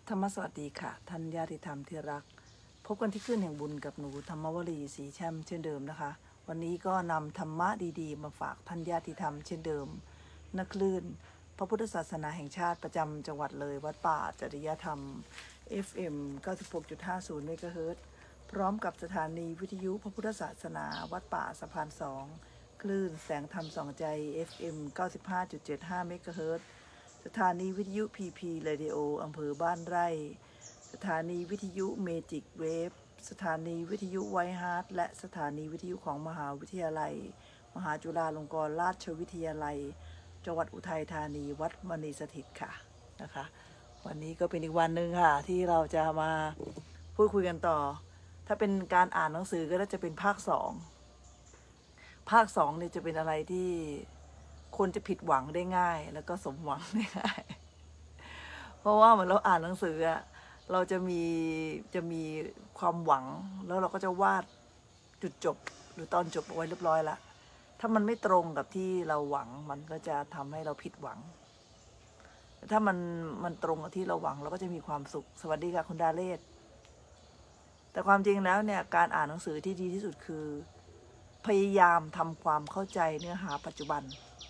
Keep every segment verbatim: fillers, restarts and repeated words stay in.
ธรรมสวัสดีค่ะท่านญาติธรรมที่รักพบกันที่คลื่นแห่งบุญกับหนูธรรมวลีศรีแช่มเช่นเดิมนะคะวันนี้ก็นำธรรมะดีๆมาฝากท่านญาติธรรมเช่นเดิมนักคลื่นพระพุทธศาสนาแห่งชาติประจำจังหวัดเลยวัดป่าจริยธรรม เอฟ เอ็ม เก้าสิบหกจุดห้าศูนย์ เมกะเฮิรตซ์พร้อมกับสถานีวิทยุพระพุทธศาสนาวัดป่าสะพานสองคลื่นแสงธรรมส่องใจ เอฟ เอ็ม เก้าสิบห้าจุดเจ็ดห้า เมกะเฮิรตซ์สถานีวิทยุ พี พี Radio อำเภอบ้านไร่สถานีวิทยุเมจิกเวฟสถานีวิทยุไวท์ฮาร์ทและสถานีวิทยุของมหาวิทยาลัยมหาจุฬาลงกรณราชวิทยาลัยจังหวัดอุทัยธานีวัดมณีสถิตค่ะนะคะวันนี้ก็เป็นอีกวันหนึ่งค่ะที่เราจะมาพูดคุยกันต่อถ้าเป็นการอ่านหนังสือก็จะเป็นภาคสองภาคสองเนี่ยจะเป็นอะไรที่คนจะผิดหวังได้ง่ายแล้วก็สมหวังได้ง่ายเพราะว่าเหมือนเราอ่านหนังสืออะเราจะมีจะมีความหวังแล้วเราก็จะวาดจุดจบหรือตอนจบเอาไว้เรียบร้อยละถ้ามันไม่ตรงกับที่เราหวังมันก็จะทำให้เราผิดหวังแต่ถ้ามันมันตรงกับที่เราหวังเราก็จะมีความสุขสวัสดีค่ะคุณดาเลศแต่ความจริงแล้วเนี่ยการอ่านหนังสือที่ดีที่สุดคือพยายามทำความเข้าใจเนื้อหาปัจจุบัน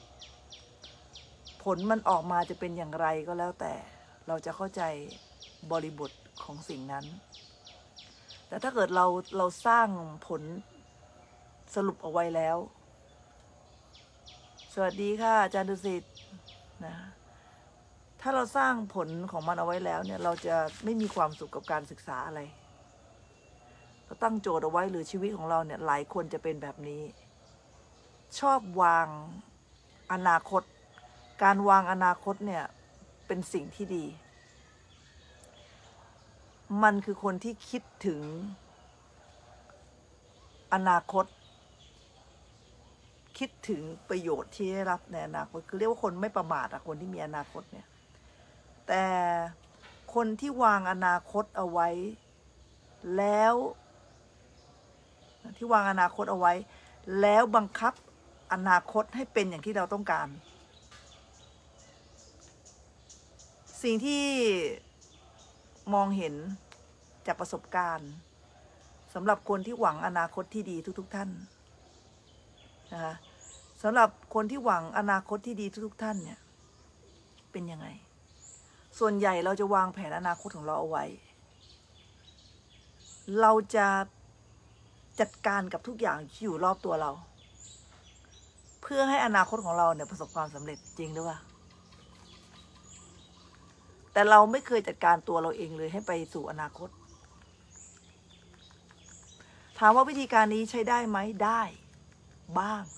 ผลมันออกมาจะเป็นอย่างไรก็แล้วแต่เราจะเข้าใจบริบทของสิ่งนั้นแต่ถ้าเกิดเราเราสร้างผลสรุปเอาไว้แล้วสวัสดีค่ะอาจารย์ดุสิตนะถ้าเราสร้างผลของมันเอาไว้แล้วเนี่ยเราจะไม่มีความสุขกับการศึกษาอะไรเราตั้งโจทย์เอาไว้หรือชีวิตของเราเนี่ยหลายคนจะเป็นแบบนี้ชอบวางอนาคตการวางอนาคตเนี่ยเป็นสิ่งที่ดีมันคือคนที่คิดถึงอนาคตคิดถึงประโยชน์ที่ได้รับในอนาคตคือเรียกว่าคนไม่ประมาทอะคนที่มีอนาคตเนี่ยแต่คนที่วางอนาคตเอาไว้แล้วที่วางอนาคตเอาไว้แล้วบังคับอนาคตให้เป็นอย่างที่เราต้องการสิ่งที่มองเห็นจากประสบการณ์สำหรับคนที่หวังอนาคตที่ดีทุกๆท่านนะคะสำหรับคนที่หวังอนาคตที่ดีทุกๆท่านเนี่ยเป็นยังไงส่วนใหญ่เราจะวางแผนอนาคตของเราเอาไว้เราจะจัดการกับทุกอย่างที่อยู่รอบตัวเราเพื่อให้อนาคตของเราเนี่ยประสบความสำเร็จจริงหรือเปล่าแต่เราไม่เคยจัดการตัวเราเองเลยให้ไปสู่อนาคตถามว่าวิธีการนี้ใช้ได้ไหมได้บ้าง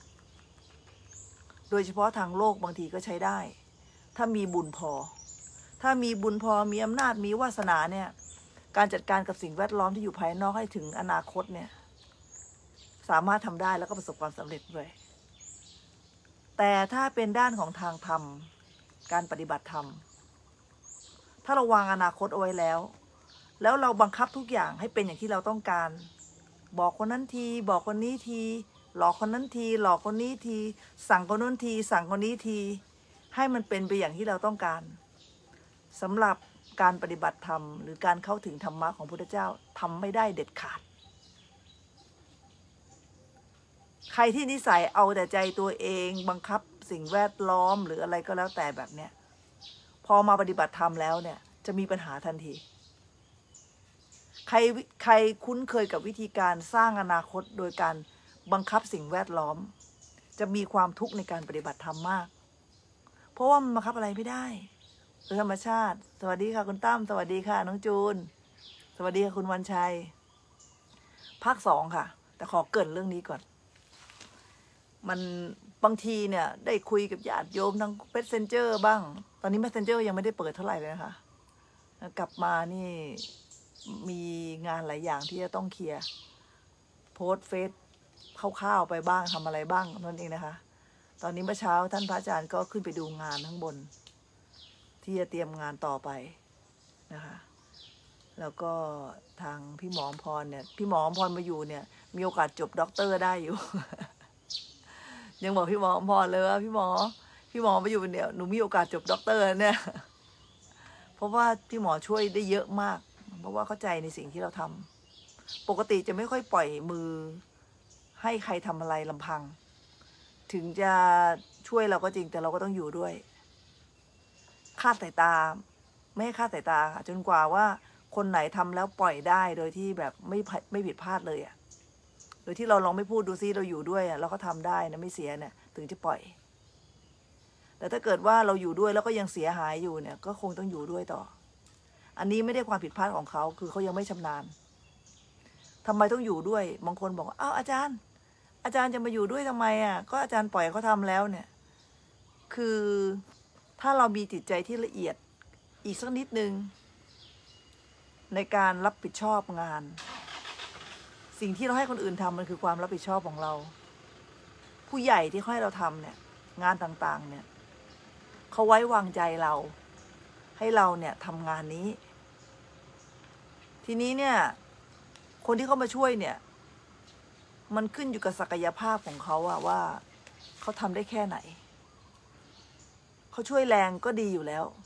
โดยเฉพาะทางโลกบางทีก็ใช้ได้ถ้ามีบุญพอถ้ามีบุญพอมีอำนาจมีวาสนาเนี่ยการจัดการกับสิ่งแวดล้อมที่อยู่ภายนอกให้ถึงอนาคตเนี่ยสามารถทำได้แล้วก็ประสบความสำเร็จด้วยแต่ถ้าเป็นด้านของทางธรรมการปฏิบัติธรรมถ้าเราวางอนาคตเอาไว้แล้วแล้วเราบังคับทุกอย่างให้เป็นอย่างที่เราต้องการบอกคนนั้นทีบอกคนนี้ทีหลอกคนนั้นทีหลอกคนนี้ทีสั่งคนนู้นทีสั่งคนนี้ทีให้มันเป็นไปอย่างที่เราต้องการสำหรับการปฏิบัติธรรมหรือการเข้าถึงธรรมะของพระพุทธเจ้าทำไม่ได้เด็ดขาดใครที่นิสัยเอาแต่ใจตัวเองบังคับสิ่งแวดล้อมหรืออะไรก็แล้วแต่แบบเนี้ยพอมาปฏิบัติธรรมแล้วเนี่ยจะมีปัญหาทันทีใครใครคุ้นเคยกับวิธีการสร้างอนาคตโดยการบังคับสิ่งแวดล้อมจะมีความทุกข์ในการปฏิบัติธรรมมากเพราะว่ามันบังคับอะไรไม่ได้โดยธรรมชาติสวัสดีค่ะคุณตั้มสวัสดีค่ะน้องจูนสวัสดีค่ะคุณวันชัยภาคสองค่ะแต่ขอเกริ่นเรื่องนี้ก่อนมันบางทีเนี่ยได้คุยกับญาติโยมทางเมสเซนเจอร์บ้างตอนนี้เมสเซนเจอร์ยังไม่ได้เปิดเท่าไหร่เลยนะคะกลับมานี่มีงานหลายอย่างที่จะต้องเคลียร์โพสเฟซคร่าวๆไปบ้างทำอะไรบ้างนั่นเองนะคะตอนนี้เมื่อเช้าท่านพระอาจารย์ก็ขึ้นไปดูงานข้างบนที่จะเตรียมงานต่อไปนะคะแล้วก็ทางพี่หมอพรเนี่ยพี่หมอพรมาอยู่เนี่ยมีโอกาสจบด็อกเตอร์ได้อยู่ ยังบอกพี่หมอพรเลยว่าพี่หมอพี่หมอมาอยู่เดียวหนูมีโอกาสจบด็อกเตอร์เนี่ยเพราะราะว่าพี่หมอช่วยได้เยอะมากเพราะว่าเข้าใจในสิ่งที่เราทำปกติจะไม่ค่อยปล่อยมือให้ใครทำอะไรลำพังถึงจะช่วยเราก็จริงแต่เราก็ต้องอยู่ด้วยคาดสายตาไม่ให้คาดสายตาค่ะจนกว่าว่าคนไหนทำแล้วปล่อยได้โดยที่แบบไม่ไม่ผิดพลาดเลยอะโดยที่เราลองไม่พูดดูซิเราอยู่ด้วยอะเราก็ทำได้นะไม่เสียเนี่ยถึงจะปล่อยแต่ถ้าเกิดว่าเราอยู่ด้วยแล้วก็ยังเสียหายอยู่เนี่ยก็คงต้องอยู่ด้วยต่ออันนี้ไม่ได้ความผิดพลาดของเขาคือเขายังไม่ชำนาญทำไมต้องอยู่ด้วยบางคนบอกอ้าวอาจารย์อาจารย์จะมาอยู่ด้วยทำไมอ่ะก็อาจารย์ปล่อยเขาทำแล้วเนี่ยคือถ้าเรามีจิตใจที่ละเอียดอีกสักนิดนึงในการรับผิดชอบงานสิ่งที่เราให้คนอื่นทำมันคือความรับผิดชอบของเราผู้ใหญ่ที่เขาให้เราทำเนี่ยงานต่างๆเนี่ยเขาไว้วางใจเราให้เราเนี่ยทำงานนี้ทีนี้เนี่ยคนที่เขามาช่วยเนี่ยมันขึ้นอยู่กับศักยภาพของเขาอะว่าเขาทำได้แค่ไหนเขาช่วยแรงก็ดีอยู่แล้ว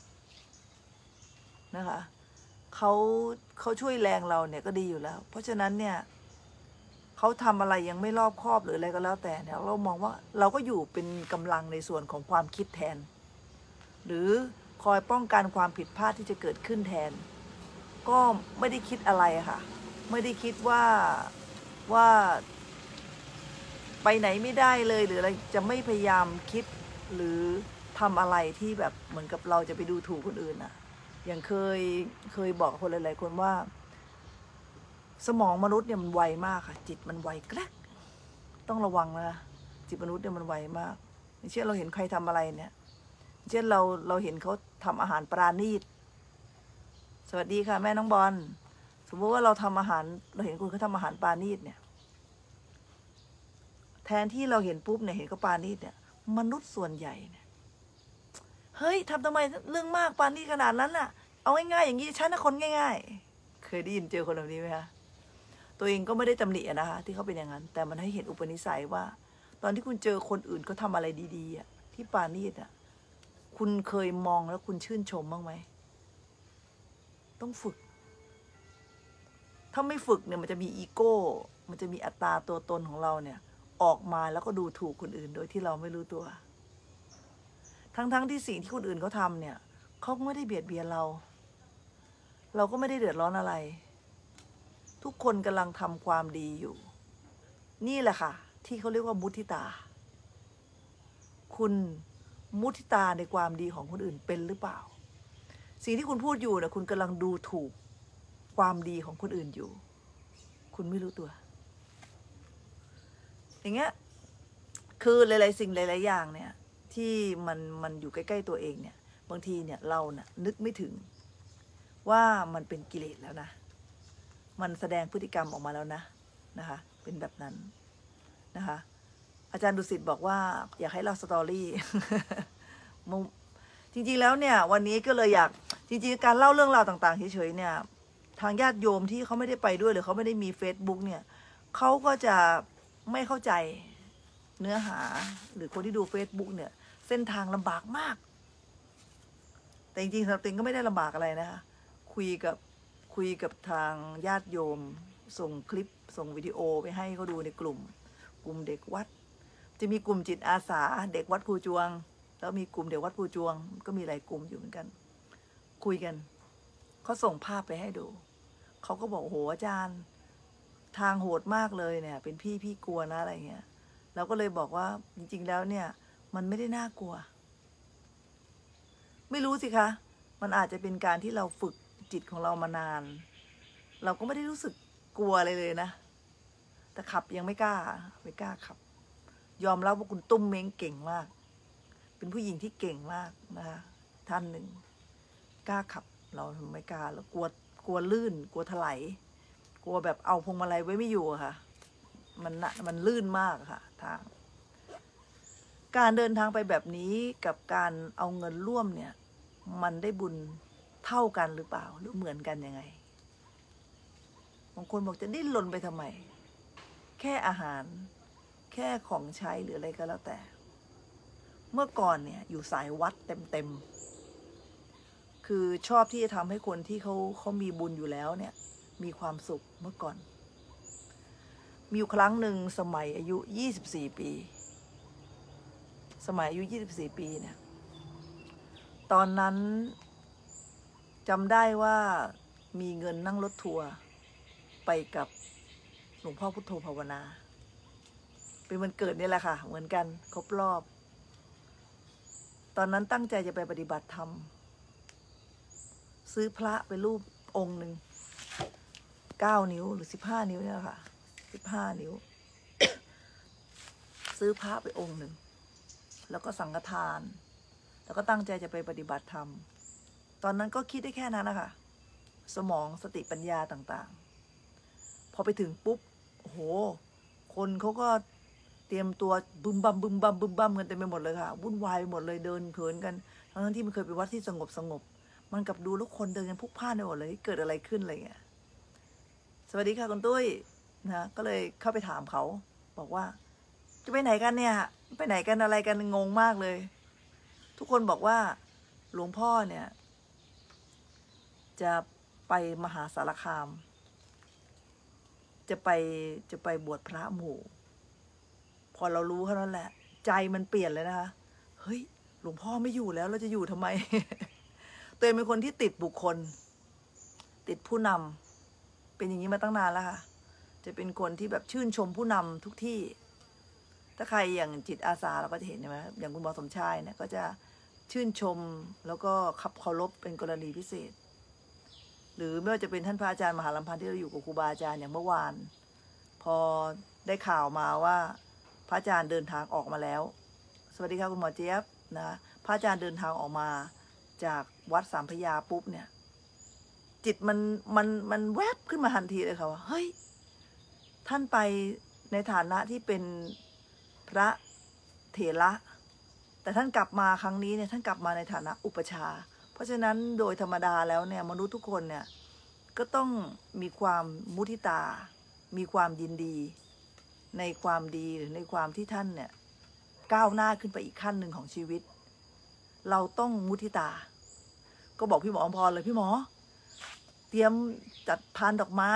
นะคะเขาเขาช่วยแรงเราเนี่ยก็ดีอยู่แล้วเพราะฉะนั้นเนี่ยเขาทำอะไรยังไม่รอบคอบหรืออะไรก็แล้วแต่เนี่ยเรามองว่าเราก็อยู่เป็นกำลังในส่วนของความคิดแทนหรือคอยป้องกันความผิดพลาดที่จะเกิดขึ้นแทนก็ไม่ได้คิดอะไรค่ะไม่ได้คิดว่าว่าไปไหนไม่ได้เลยหรืออะไรจะไม่พยายามคิดหรือทำอะไรที่แบบเหมือนกับเราจะไปดูถูกคนอื่นอะอย่างเคยเคยบอกคนหลายๆคนว่าสมองมนุษย์เนี่ยมันไวมากค่ะจิตมันไวแกรกต้องระวังนะจิตมนุษย์เนี่ยมันไวมากเช่นเราเห็นใครทำอะไรเนี่ยเช่นเราเราเห็นเขาทำอาหารปราณีตสวัสดีค่ะแม่น้องบอลสมมติว่าเราทำอาหารเราเห็นคนเขาทำอาหารปราณีตเนี่ยแทนที่เราเห็นปุ๊บเนี่ยเห็นเขาปราณีตเนี่ยมนุษย์ส่วนใหญ่เนี่ยเฮ้ยทำทำไมเรื่องมากปราณีตขนาดนั้นน่ะเอาง่ายๆอย่างนี้ฉันนะคนง่ายๆเคยได้ยินเจอคนแบบนี้ไหมคะตัวเองก็ไม่ได้ตำหนินะคะที่เขาเป็นอย่างนั้นแต่มันให้เห็นอุปนิสัยว่าตอนที่คุณเจอคนอื่นเขาทำอะไรดีๆอ่ะที่ปราณีตอ่ะคุณเคยมองแล้วคุณชื่นชมบ้างไหมต้องฝึกถ้าไม่ฝึกเนี่ยมันจะมีอีโก้มันจะมีอัตตาตัวตนของเราเนี่ยออกมาแล้วก็ดูถูกคนอื่นโดยที่เราไม่รู้ตัวทั้งๆ ท, ที่สิ่งที่คนอื่นเขาทำเนี่ยเขาไม่ได้เบียดเบียนเราเราก็ไม่ได้เดือดร้อนอะไรทุกคนกำลังทำความดีอยู่นี่แหละค่ะที่เขาเรียกว่ามุทิตาคุณมุทิตาในความดีของคนอื่นเป็นหรือเปล่าสิ่งที่คุณพูดอยู่นะคุณกำลังดูถูกความดีของคนอื่นอยู่คุณไม่รู้ตัวอย่างเงี้ยคือหลายๆสิ่งหลายๆอย่างเนี่ยที่มันมันอยู่ใกล้ๆตัวเองเนี่ยบางทีเนี่ยเราเนี่ยนึกไม่ถึงว่ามันเป็นกิเลสแล้วนะมันแสดงพฤติกรรมออกมาแล้วนะนะคะเป็นแบบนั้นนะคะอาจารย์ดุสิตบอกว่าอยากให้เราสตอรี่ จริงๆแล้วเนี่ยวันนี้ก็เลยอยากจริงๆการเล่าเรื่องราวต่างๆเฉยๆเนี่ยทางญาติโยมที่เขาไม่ได้ไปด้วยหรือเขาไม่ได้มี Facebook เนี่ยเขาก็จะไม่เข้าใจเนื้อหาหรือคนที่ดู Facebook เนี่ยเส้นทางลำบากมากแต่จริงๆสำหรับติงก็ไม่ได้ลำบากอะไรนะคะคุยกับคุยกับทางญาติโยมส่งคลิปส่งวิดีโอไปให้เขาดูในกลุ่มกลุ่มเด็กวัดจะมีกลุ่มจิตอาสาเด็กวัดภูจวงแล้วมีกลุ่มเด็กวัดภูจวงก็มีหลายกลุ่มอยู่เหมือนกันคุยกันเขาส่งภาพไปให้ดูเขาก็บอกโอ้โหอาจารย์ทางโหดมากเลยเนี่ยเป็นพี่พี่กลัวนะอะไรเงี้ยเราก็เลยบอกว่าจริงๆแล้วเนี่ยมันไม่ได้น่ากลัวไม่รู้สิคะมันอาจจะเป็นการที่เราฝึกจิตของเรามานานเราก็ไม่ได้รู้สึกกลัวอะไรเลยนะแต่ขับยังไม่กล้าไม่กล้าขับยอมรับว่าคุณตุ้มเม้งเก่งมากเป็นผู้หญิงที่เก่งมากนะคะท่านหนึ่งกล้าขับเราไม่กล้าแล้วกลัวกลัวลื่นกลัวถลายกลัวแบบเอาพวงมาลัยไว้ไม่อยู่ค่ะมันมันลื่นมากค่ะทางการเดินทางไปแบบนี้กับการเอาเงินร่วมเนี่ยมันได้บุญเท่ากันหรือเปล่าหรือเหมือนกันยังไงบางคนบอกจะดิ้นรนไปทำไมแค่อาหารแค่ของใช้หรืออะไรก็แล้วแต่เมื่อก่อนเนี่ยอยู่สายวัดเต็มๆเคคือชอบที่จะทำให้คนที่เขาเขามีบุญอยู่แล้วเนี่ยมีความสุขเมื่อก่อนมีอยู่ครั้งหนึ่งสมัยอายุยี่สิบสี่ปีสมัยอายุยี่สิบสี่ปีเนี่ยตอนนั้นจำได้ว่ามีเงินนั่งรถทัวร์ไปกับหลวงพ่อพุทโธภาวนาเป็นวันเกิดนี่แหละค่ะเหมือนกันครบรอบตอนนั้นตั้งใจจะไปปฏิบัติธรรมซื้อพระไปรูปองค์หนึ่งเก้านิ้วหรือสิบห้านิ้วเนี่ยค่ะสิบห้านิ้ว ซื้อพระไปองค์หนึ่งแล้วก็สังฆทานแล้วก็ตั้งใจจะไปปฏิบัติธรรมตอนนั้นก็คิดได้แค่นั้นนะคะสมองสติปัญญาต่างๆพอไปถึงปุ๊บโอ้โหคนเขาก็เตรียมตัวบึมบัมบึมบัมบึมบัมกันเต็มไปหมดเลยค่ะวุ่นวายไปหมดเลยเดินเขินกันทั้งที่มันเคยเป็นวัดที่สงบสงบมันกับดูแล้วคนเดินกันพลุกพล่านไปหมดเลยเกิดอะไรขึ้นอะไรเงี้ยสวัสดีค่ะคุณตุ้ยนะก็เลยเข้าไปถามเขาบอกว่าจะไปไหนกันเนี่ยไปไหนกันอะไรกันงงมากเลยทุกคนบอกว่าหลวงพ่อเนี่ยจะไปมหาสารคามจะไปจะไปบวชพระหมู่พอเรารู้เท่านั้นแหละใจมันเปลี่ยนเลยนะคะเฮ้ยหลวงพ่อไม่อยู่แล้วเราจะอยู่ทำไม ตัวเองเป็นคนที่ติดบุคคลติดผู้นำเป็นอย่างนี้มาตั้งนานแล้วค่ะจะเป็นคนที่แบบชื่นชมผู้นำทุกที่ถ้าใครอย่างจิตอาสาเราก็จะเห็นใช่ไหมอย่างคุณหมอสมชายเนี่ยก็จะชื่นชมแล้วก็ขับเคารพเป็นกรณีพิเศษหรือไม่ว่าจะเป็นท่านพระอาจารย์มหาลัมพันธ์ที่เราอยู่กับครูบาอาจารย์อย่างเมื่อวานพอได้ข่าวมาว่าพระอาจารย์เดินทางออกมาแล้วสวัสดีค่ะคุณหมอเจี๊ยบนะพระอาจารย์เดินทางออกมาจากวัดสามพระยาปุ๊บเนี่ยจิตมันมันมันแวบขึ้นมาทันทีเลยค่ะว่าเฮ้ยท่านไปในฐานะที่เป็นพระเถระแต่ท่านกลับมาครั้งนี้เนี่ยท่านกลับมาในฐานะอุปชาเพราะฉะนั้นโดยธรรมดาแล้วเนี่ยมนุษย์ทุกคนเนี่ยก็ต้องมีความมุทิตามีความยินดีในความดีหรือในความที่ท่านเนี่ยก้าวหน้าขึ้นไปอีกขั้นหนึ่งของชีวิตเราต้องมุทิตาก็บอกพี่หมออมพรเลยพี่หมอเตรียมจัดพานดอกไม้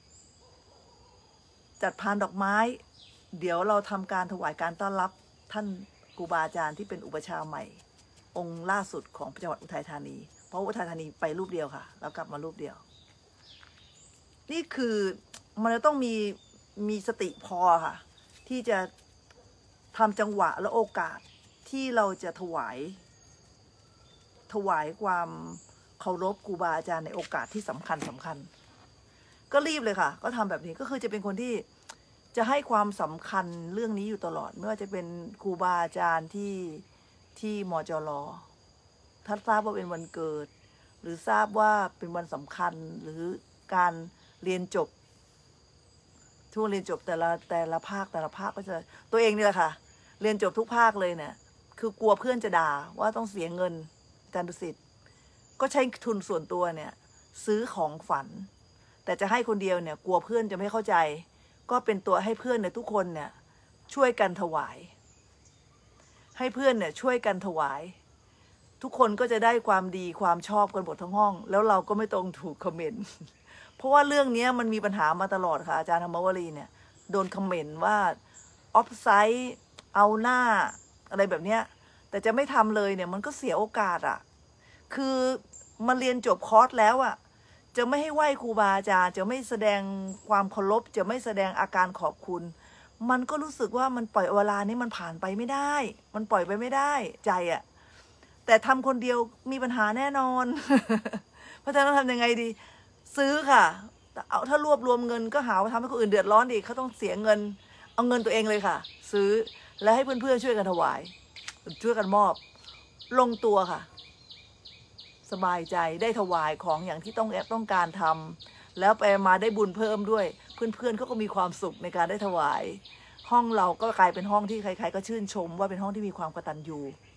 จัดพานดอกไม้เดี๋ยวเราทำการถวายการต้อนรับท่านครูบาอาจารย์ที่เป็นอุปชาใหม่องค์ล่าสุดของจังหวัดอุทัยธานีเพราะอุทัยธานีไปรูปเดียวค่ะแล้วกลับมารูปเดียวนี่คือมันจะต้องมีมีสติพอค่ะที่จะทำจังหวะและโอกาสที่เราจะถวายถวายความเคารพครูบาอาจารย์ในโอกาสที่สำคัญสำคัญก็รีบเลยค่ะก็ทำแบบนี้ก็คือจะเป็นคนที่จะให้ความสำคัญเรื่องนี้อยู่ตลอดไม่ว่าจะเป็นครูบาอาจารย์ที่ที่มจรถ้าทราบว่าเป็นวันเกิดหรือทราบว่าเป็นวันสำคัญหรือการเรียนจบช่วงเรียนจบแต่ละแต่ละภาคแต่ละภาคก็จะตัวเองนี่แหละค่ะเรียนจบทุกภาคเลยเนี่ยคือกลัวเพื่อนจะด่าว่าต้องเสียเงินอาจารย์ดุสิตก็ใช้ทุนส่วนตัวเนี่ยซื้อของฝันแต่จะให้คนเดียวเนี่ยกลัวเพื่อนจะไม่เข้าใจก็เป็นตัวให้เพื่อนเนี่ยทุกคนเนี่ยช่วยกันถวายให้เพื่อนเนี่ยช่วยกันถวายทุกคนก็จะได้ความดีความชอบกันหมดทั้งห้องแล้วเราก็ไม่ต้องถูกคอมเมนต์เพราะว่าเรื่องนี้มันมีปัญหามาตลอดค่ะอาจารย์ธรรมวลีเนี่ยโดนคอมเมนต์ว่าออฟไซด์เอาหน้าอะไรแบบเนี้ยแต่จะไม่ทำเลยเนี่ยมันก็เสียโอกาสอ่ะคือมาเรียนจบคอร์สแล้วอ่ะจะไม่ให้ไหว้ครูบาอาจารย์จะไม่แสดงความเคารพจะไม่แสดงอาการขอบคุณมันก็รู้สึกว่ามันปล่อยเวลานี้มันผ่านไปไม่ได้มันปล่อยไปไม่ได้ใจอ่ะแต่ทำคนเดียวมีปัญหาแน่นอน เพราะฉะนั้นทำยังไงดีซื้อค่ะเอาถ้ารวบรวมเงินก็หาว่าทำให้คนอื่นเดือดร้อนอีกเขาต้องเสียเงินเอาเงินตัวเองเลยค่ะซื้อและให้เพื่อนๆช่วยกันถวายช่วยกันมอบลงตัวค่ะสบายใจได้ถวายของอย่างที่ต้องแอบต้องการทำแล้วไปมาได้บุญเพิ่มด้วยเพื่อนๆเขาก็มีความสุขในการได้ถวายห้องเราก็กลายเป็นห้องที่ใครๆก็ชื่นชมว่าเป็นห้องที่มีความกตัญญู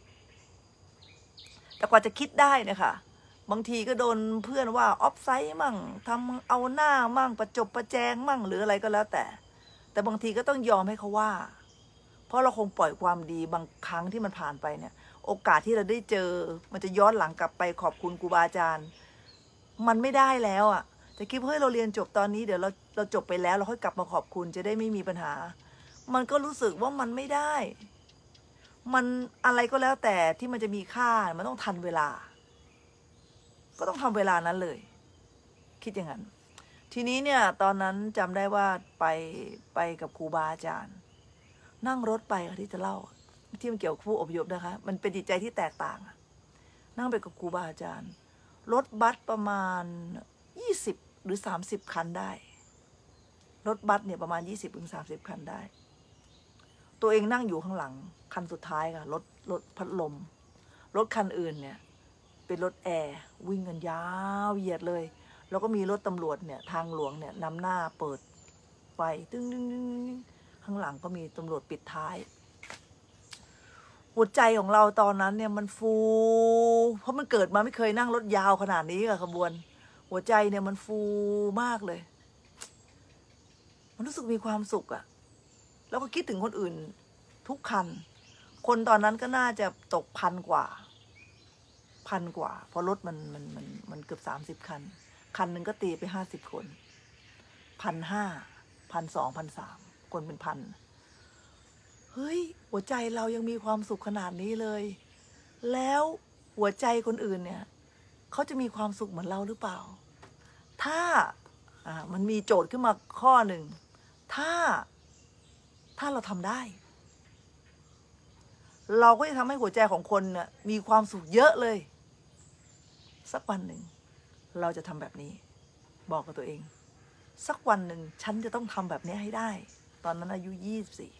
แต่กว่าจะคิดได้นะคะบางทีก็โดนเพื่อนว่าออฟไซด์มั่งทำเอาหน้ามั่งประจบประแจงมั่งหรืออะไรก็แล้วแต่แต่บางทีก็ต้องยอมให้เขาว่าเพราะเราคงปล่อยความดีบางครั้งที่มันผ่านไปเนี่ยโอกาสที่เราได้เจอมันจะย้อนหลังกลับไปขอบคุณครูบาอาจารย์มันไม่ได้แล้วอ่ะจะคิดเฮ้ยเราเรียนจบตอนนี้เดี๋ยวเราเราจบไปแล้วเราค่อยกลับมาขอบคุณจะได้ไม่มีปัญหามันก็รู้สึกว่ามันไม่ได้มันอะไรก็แล้วแต่ที่มันจะมีค่ามันต้องทันเวลาก็ต้องทำเวลานั้นเลยคิดอย่างนั้นทีนี้เนี่ยตอนนั้นจำได้ว่าไปไปกับครูบาอาจารย์นั่งรถไปค่ะที่จะเล่าที่มันเกี่ยวกับผู้อพยพนะคะมันเป็นจิตใจที่แตกต่างนั่งไปกับครูบาอาจารย์รถบัสประมาณยี่สิบหรือสามสิบคันได้รถบัสเนี่ยประมาณยี่สิบถึงสามสิบคันได้ตัวเองนั่งอยู่ข้างหลังคันสุดท้ายค่ะรถรถพัดลมรถคันอื่นเนี่ยเป็นรถแอร์วิ่งกันยาวเหยียดเลยแล้วก็มีรถตำรวจเนี่ยทางหลวงเนี่ยนำหน้าเปิดไฟตึ้งตึ้งตึ้งข้างหลังก็มีตำรวจปิดท้ายหัวใจของเราตอนนั้นเนี่ยมันฟูเพราะมันเกิดมาไม่เคยนั่งรถยาวขนาดนี้กับขบวนหัวใจเนี่ยมันฟูมากเลยมันรู้สึกมีความสุขอะแล้วก็คิดถึงคนอื่นทุกคันคนตอนนั้นก็น่าจะตกพันกว่าพันกว่าเพราะรถมันมันมันมันเกือบสามสิบคันคันหนึ่งก็ตีไปห้าสิบคนพันห้าพันสองพันสามคนเป็นพันเฮ้ยหัวใจเรายังมีความสุขขนาดนี้เลยแล้วหัวใจคนอื่นเนี่ยเขาจะมีความสุขเหมือนเราหรือเปล่าถ้าอ่ามันมีโจทย์ขึ้นมาข้อหนึ่งถ้าถ้าเราทำได้เราก็จะทำให้หัวใจของคนน่ะมีความสุขเยอะเลยสักวันหนึ่งเราจะทำแบบนี้บอกกับตัวเองสักวันหนึ่งฉันจะต้องทำแบบนี้ให้ได้ตอนนั้นอายุยี่สิบสี่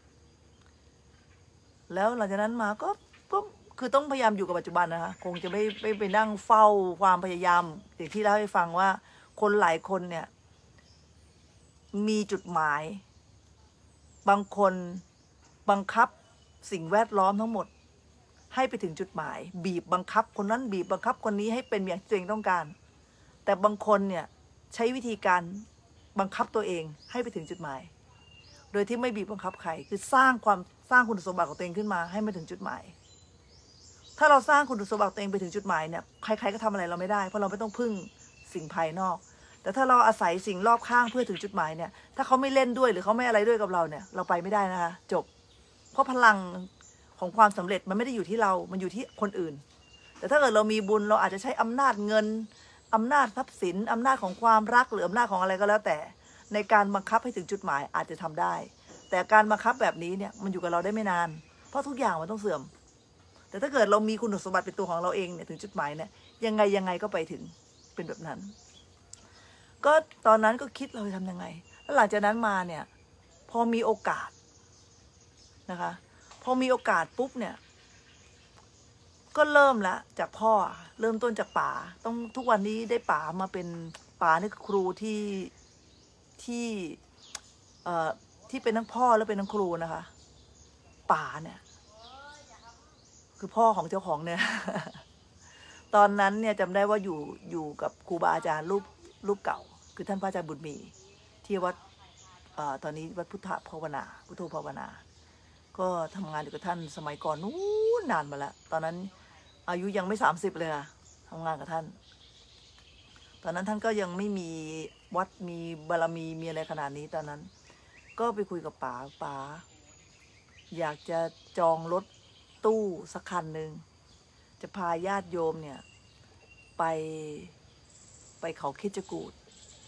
แล้วหลังจากนั้นมาก็ก็คือต้องพยายามอยู่กับปัจจุบันนะคะคงจะไม่ไม่ไปนั่งเฝ้าความพยายามอย่างที่เล่าให้ฟังว่าคนหลายคนเนี่ยมีจุดหมายบางคนบังคับสิ่งแวดล้อมทั้งหมดให้ไปถึงจุดหมายบีบบังคับคนนั้นบีบบังคับคนนี้ให้เป็นอย่างที่ตัวเองต้องการแต่บางคนเนี่ยใช้วิธีการบังคับตัวเองให้ไปถึงจุดหมายโดยที่ไม่บีบบังคับใครคือสร้างความสร้างคุณสมบัติของตัวเองขึ้นมาให้มาถึงจุดหมายถ้าเราสร้างคุณสมบัติตัวเองไปถึงจุดหมายเนี่ยใครๆก็ทำอะไรเราไม่ได้เพราะเราไม่ต้องพึ่งสิ่งภายนอกแต่ถ้าเราอาศัยสิ่งรอบข้างเพื่อถึงจุดหมายเนี่ยถ้าเขาไม่เล่นด้วยหรือเขาไม่อะไรด้วยกับเราเนี่ยเราไปไม่ได้นะคะจบเพราะพลังของความสำเร็จมันไม่ได้อยู่ที่เรามันอยู่ที่คนอื่นแต่ถ้าเกิดเรามีบุญเราอาจจะใช้อำนาจเงินอำนาจทรัพย์สินอำนาจของความรักหรืออำนาจของอะไรก็แล้วแต่ในการบังคับให้ถึงจุดหมายอาจจะทำได้แต่การบังคับแบบนี้เนี่ยมันอยู่กับเราได้ไม่นานเพราะทุกอย่างมันต้องเสื่อมแต่ถ้าเกิดเรามีคุณสมบัติเป็นตัวของเราเองเนี่ยถึงจุดหมายเนี่ยยังไงยังไงก็ไปถึงเป็นแบบนั้นก็ตอนนั้นก็คิดเราจะทำยังไงแล้วหลังจากนั้นมาเนี่ยพอมีโอกาสนะคะพอมีโอกาสปุ๊บเนี่ยก็เริ่มละจากพ่อเริ่มต้นจากป๋าต้องทุกวันนี้ได้ป๋ามาเป็นป๋านี่คือครูที่ที่เอ่อที่เป็นทั้งพ่อและเป็นทั้งครูนะคะป๋าเนี่ยคือพ่อของเจ้าของเนี่ย ตอนนั้นเนี่ยจำได้ว่าอยู่อยู่กับครูบาอาจารย์รูปรูปเก่าคือท่านพระอาจารย์บุญมีที่วัดเอ่อตอนนี้วัดพุทธภาวนาพุทโธภาวนาก็ทำงานอยู่กับท่านสมัยก่อนนู้นนานมาแล้วตอนนั้นอายุยังไม่สามสิบเลยค่ะทำงานกับท่านตอนนั้นท่านก็ยังไม่มีวัดมีบารมีมีอะไรขนาดนี้ตอนนั้นก็ไปคุยกับป๋าป๋าอยากจะจองรถตู้สักคันหนึ่งจะพาญาติโยมเนี่ยไปไปเขาคิดจกูฏ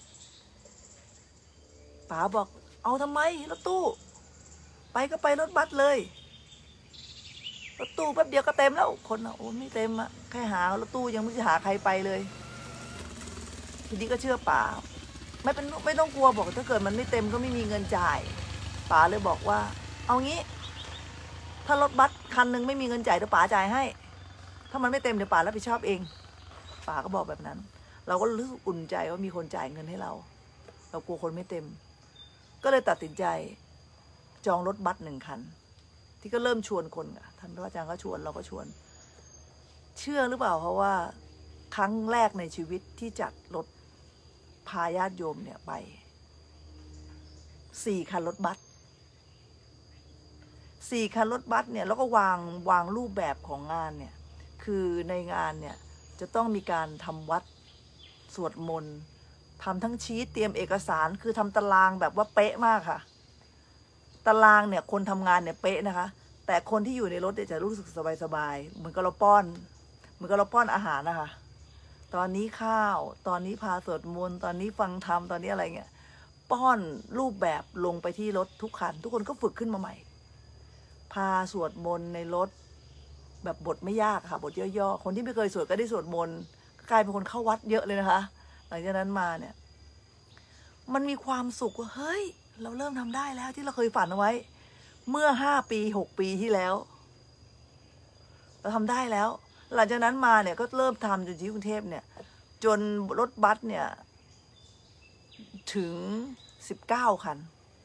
ป๋าบอกเอาทำไมรถตู้ไปก็ไปรถบัสเลยรถตู้แป๊บเดียวก็เต็มแล้วคนอ่ะโอ้ไม่เต็มอ่ะแค่หารถตู้ยังไม่จะหาใครไปเลยทีนี้ก็เชื่อป๋าไม่เป็นไม่ต้องกลัวบอกถ้าเกิดมันไม่เต็มก็ไม่มีเงินจ่ายป๋าเลยบอกว่าเอางี้ถ้ารถบัสคันหนึ่งไม่มีเงินจ่ายเดี๋ยวป๋าจ่ายให้ถ้ามันไม่เต็มเดี๋ยวป๋ารับผิดชอบเองป๋าก็บอกแบบนั้นเราก็รู้สึกอุ่นใจว่ามีคนจ่ายเงินให้เราเรากลัวคนไม่เต็มก็เลยตัดสินใจจองรถบัสหนึ่งคันที่ก็เริ่มชวนคนอ่ะท่านพระอาจารย์ก็ชวนเราก็ชวนเชื่อหรือเปล่าเพราะว่าครั้งแรกในชีวิตที่จัดรถพาญาติโยมเนี่ยไปสี่คันรถบัสสี่คันรถบัสเนี่ยแล้วก็วางวางรูปแบบของงานเนี่ยคือในงานเนี่ยจะต้องมีการทำวัดสวดมนต์ทำทั้งชีตเตรียมเอกสารคือทำตารางแบบว่าเป๊ะมากค่ะตารางเนี่ยคนทำงานเนี่ยเป๊ะนะคะแต่คนที่อยู่ในรถเนี่ยจะรู้สึกสบายๆเหมือนกับเราป้อนเหมือนกับเราป้อนอาหารนะคะตอนนี้ข้าวตอนนี้พาสวดมนต์ตอนนี้ฟังธรรมตอนนี้อะไรเงี้ยป้อนรูปแบบลงไปที่รถทุกคันทุกคนก็ฝึกขึ้นมาใหม่พาสวดมนต์ในรถแบบบทไม่ยากค่ะบทย่อๆคนที่ไม่เคยสวดก็ได้สวดมนต์กลายเป็นคนเข้าวัดเยอะเลยนะคะหลังจากนั้นมาเนี่ยมันมีความสุขว่าเฮ้ยเราเริ่มทำได้แล้วที่เราเคยฝันเอาไว้เมื่อห้าปีหกปีที่แล้วเราทำได้แล้วหลังจากนั้นมาเนี่ยก็เริ่มทำจนที่กรุงเทพเนี่ยจนรถบัสเนี่ยถึงสิบเก้าคัน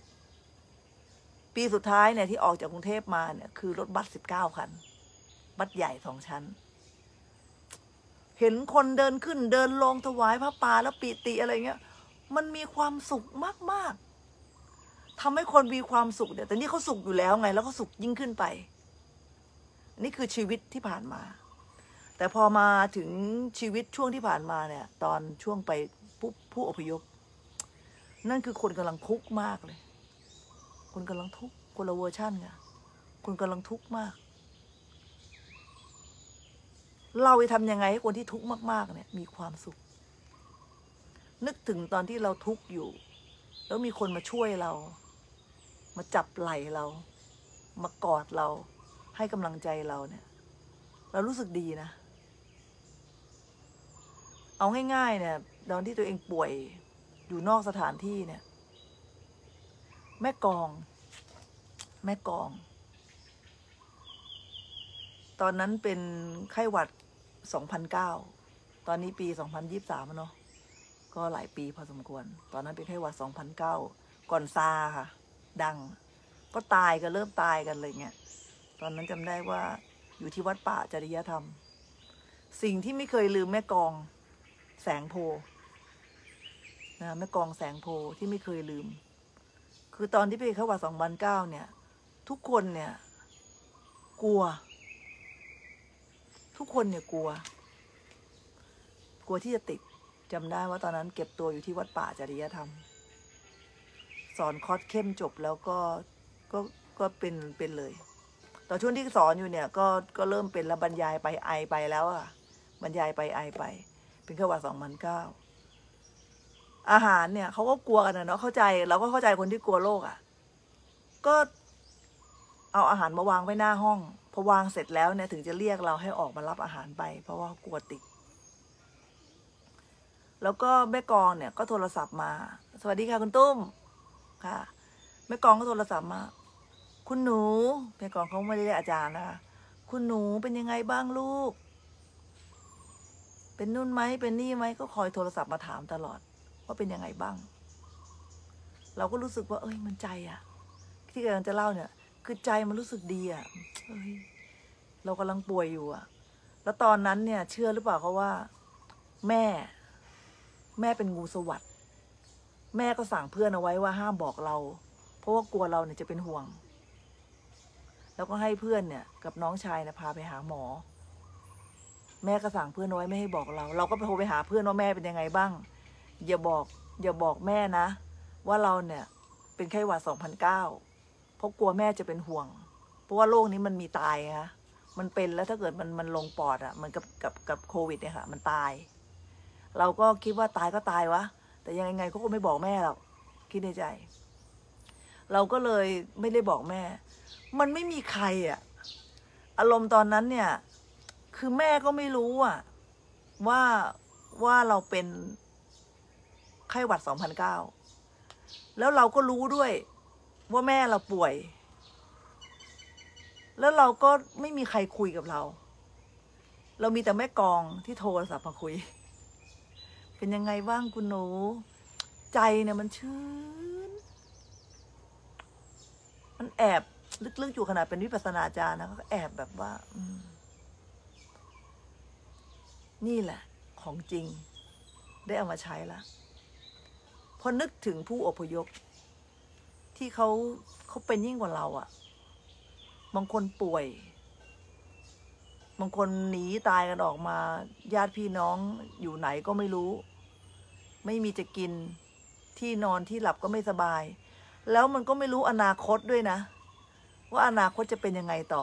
ปีสุดท้ายเนี่ยที่ออกจากกรุงเทพมาเนี่ยคือรถบัสสิบเก้าคันบัสใหญ่สองชั้นเห็นคนเดินขึ้นเดินลงถวายพระป่าแล้วปิติอะไรเงี้ยมันมีความสุขมากๆทำให้คนมีความสุขเนี่ยแต่นี่เขาสุขอยู่แล้วไงแล้วก็สุขยิ่งขึ้นไปนี่คือชีวิตที่ผ่านมาแต่พอมาถึงชีวิตช่วงที่ผ่านมาเนี่ยตอนช่วงไปผู้ผู้อพยพนั่นคือคนกำลังทุกข์มากเลยคนกำลังทุกข์คนละเวอร์ชันไงคนกำลังทุกข์มากเราจะทำยังไงให้คนที่ทุกข์มากๆเนี่ยมีความสุขนึกถึงตอนที่เราทุกข์อยู่แล้วมีคนมาช่วยเรามาจับไหล่เรามากอดเราให้กำลังใจเราเนี่ยเรารู้สึกดีนะเอาง่ายๆเนี่ยตอนที่ตัวเองป่วยอยู่นอกสถานที่เนี่ยแม่กองแม่กองตอนนั้นเป็นไข้หวัดสองพันเก้าตอนนี้ปีสองพันยี่สิบสามเนาะก็หลายปีพอสมควรตอนนั้นเป็นไข้หวัดสองพันเก้าก่อนซาค่ะดังก็ตายกันเริ่มตายกันเลยเงี้ยตอนนั้นจำได้ว่าอยู่ที่วัดป่าจริยธรรมสิ่งที่ไม่เคยลืมแม่กองแสงโพนะแม่กองแสงโพที่ไม่เคยลืมคือตอนที่ไปเข้าวัดสองพันเก้าเนี่ยทุกคนเนี่ยกลัวทุกคนเนี่ยกลัวกลัวที่จะติดจำได้ว่าตอนนั้นเก็บตัวอยู่ที่วัดป่าจริยธรรมสอนคอร์สเข้มจบแล้วก็ก็ก็เป็นเป็นเลยตอนช่วงที่สอนอยู่เนี่ยก็ก็เริ่มเป็นแล้วบรรยายไปไอไปแล้วอะบรรยายไปไอไปเป็นแค่ว่าสองพันเก้าอาหารเนี่ยเขาก็กลัวกันนะเนาะเข้าใจเราก็เข้าใจคนที่กลัวโรคอะก็เอาอาหารมาวางไว้หน้าห้องพอวางเสร็จแล้วเนี่ยถึงจะเรียกเราให้ออกมารับอาหารไปเพราะว่ากลัวติดแล้วก็แม่กองเนี่ยก็โทรศัพท์มาสวัสดีค่ะคุณตุ้มค่ะแม่กองก็โทรศัพท์มาคุณหนูแม่กองเขาไม่ได้เรียกอาจารย์นะคะคุณหนูเป็นยังไงบ้างลูกเป็นนู่นไหมเป็นนี่ไหมก็คอยโทรศัพท์มาถามตลอดว่าเป็นยังไงบ้างเราก็รู้สึกว่าเอ้ยมันใจอะที่กำลังจะเล่าเนี่ยคือใจมันรู้สึกดีอะเอ้ยเรากำลังป่วยอยู่อะแล้วตอนนั้นเนี่ยเชื่อหรือเปล่าเขาว่าแม่แม่เป็นงูสวัสด์แม่ก็สั่งเพื่อนเอาไว้ว่าห้ามบอกเราเพราะว่ากลัวเราเนี่ยจะเป็นห่วงแล้วก็ให้เพื่อนเนี่ยกับน้องชายเนี่ยพาไปหาหมอแม่ก็สั่งเพื่อนเอาไว้ไม่ให้บอกเราเราก็ไปโทรไปหาเพื่อนว่าแม่เป็นยังไงบ้างอย่าบอกอย่าบอกแม่นะว่าเราเนี่ยเป็นไข้หวัดสองพันเก้าเพราะกลัวแม่จะเป็นห่วงเพราะว่าโรคนี้มันมีตายนะคะมันเป็นแล้วถ้าเกิดมันมันลงปอดอ่ะมันกับกับกับโควิดเนี่ยค่ะมันตายเราก็คิดว่าตายก็ตายวะแต่ยังไงเขาก็ไม่บอกแม่หรอกคิดในใจเราก็เลยไม่ได้บอกแม่มันไม่มีใครอ่ะอารมณ์ตอนนั้นเนี่ยคือแม่ก็ไม่รู้อ่ะว่าว่าเราเป็นไข้หวัดสองพันเก้าแล้วเราก็รู้ด้วยว่าแม่เราป่วยแล้วเราก็ไม่มีใครคุยกับเราเรามีแต่แม่กองที่โทรศัพท์มาคุยเป็นยังไงบ้างคุณหนูใจเนี่ยมันชื้นมันแอบลึกๆอยู่ขนาดเป็นวิปัสสนาจารย์นะก็แอบแบบว่าอืมนี่แหละของจริงได้เอามาใช้แล้วพอนึกถึงผู้อพยพที่เขาเขาเป็นยิ่งกว่าเราอะบางคนป่วยบางคนหนีตายกันออกมาญาติพี่น้องอยู่ไหนก็ไม่รู้ไม่มีจะกินที่นอนที่หลับก็ไม่สบายแล้วมันก็ไม่รู้อนาคตด้วยนะว่าอนาคตจะเป็นยังไงต่อ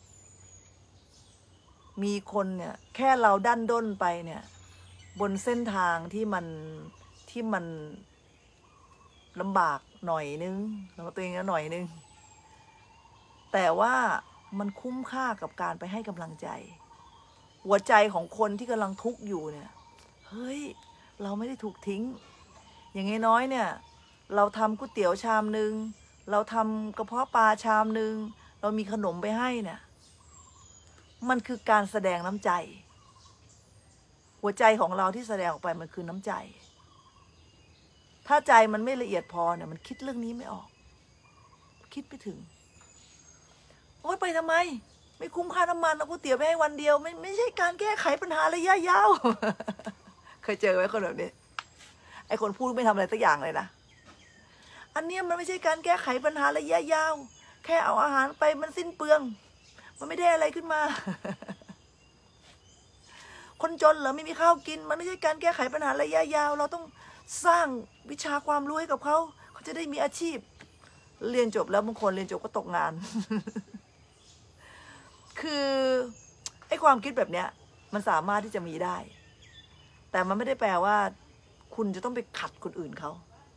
มีคนเนี่ยแค่เราดันด้นไปเนี่ยบนเส้นทางที่มันที่มันลำบากหน่อยนึงเราตัวเองก็หน่อยนึงแต่ว่ามันคุ้มค่ากับการไปให้กำลังใจหัวใจของคนที่กำลังทุกข์อยู่เนี่ยเฮ้ยเราไม่ได้ถูกทิ้งอย่างน้อยเนี่ยเราทำก๋วยเตี๋ยวชามนึงเราทำกระเพาะปลาชามนึงเรามีขนมไปให้เนี่ยมันคือการแสดงน้ำใจหัวใจของเราที่แสดงออกไปมันคือน้ำใจถ้าใจมันไม่ละเอียดพอเนี่ยมันคิดเรื่องนี้ไม่ออกคิดไม่ถึงโอ๊ยไปทำไมไม่คุ้มค่าน้ำมันเอาก๋วยเตี๋ยวไปให้วันเดียวไม่ไม่ใช่การแก้ไขปัญหาระยะยาว เคยเจอไหมคนแบบนี้ไอ้คนพูดไม่ทำอะไรสักอย่างเลยนะอันเนี้ยมันไม่ใช่การแก้ไขปัญหาระยะยาวแค่เอาอาหารไปมันสิ้นเปลืองมันไม่ได้อะไรขึ้นมา คนจนเหรอไม่มีข้าวกินมันไม่ใช่การแก้ไขปัญหาระยะยาวเราต้องสร้างวิชาความรู้ให้กับเขาเขาจะได้มีอาชีพเรียนจบแล้วบางคนเรียนจบก็ตกงาน คือไอ้ความคิดแบบเนี้ยมันสามารถที่จะมีได้แต่มันไม่ได้แปลว่าคุณจะต้องไปขัดคนอื่นเขา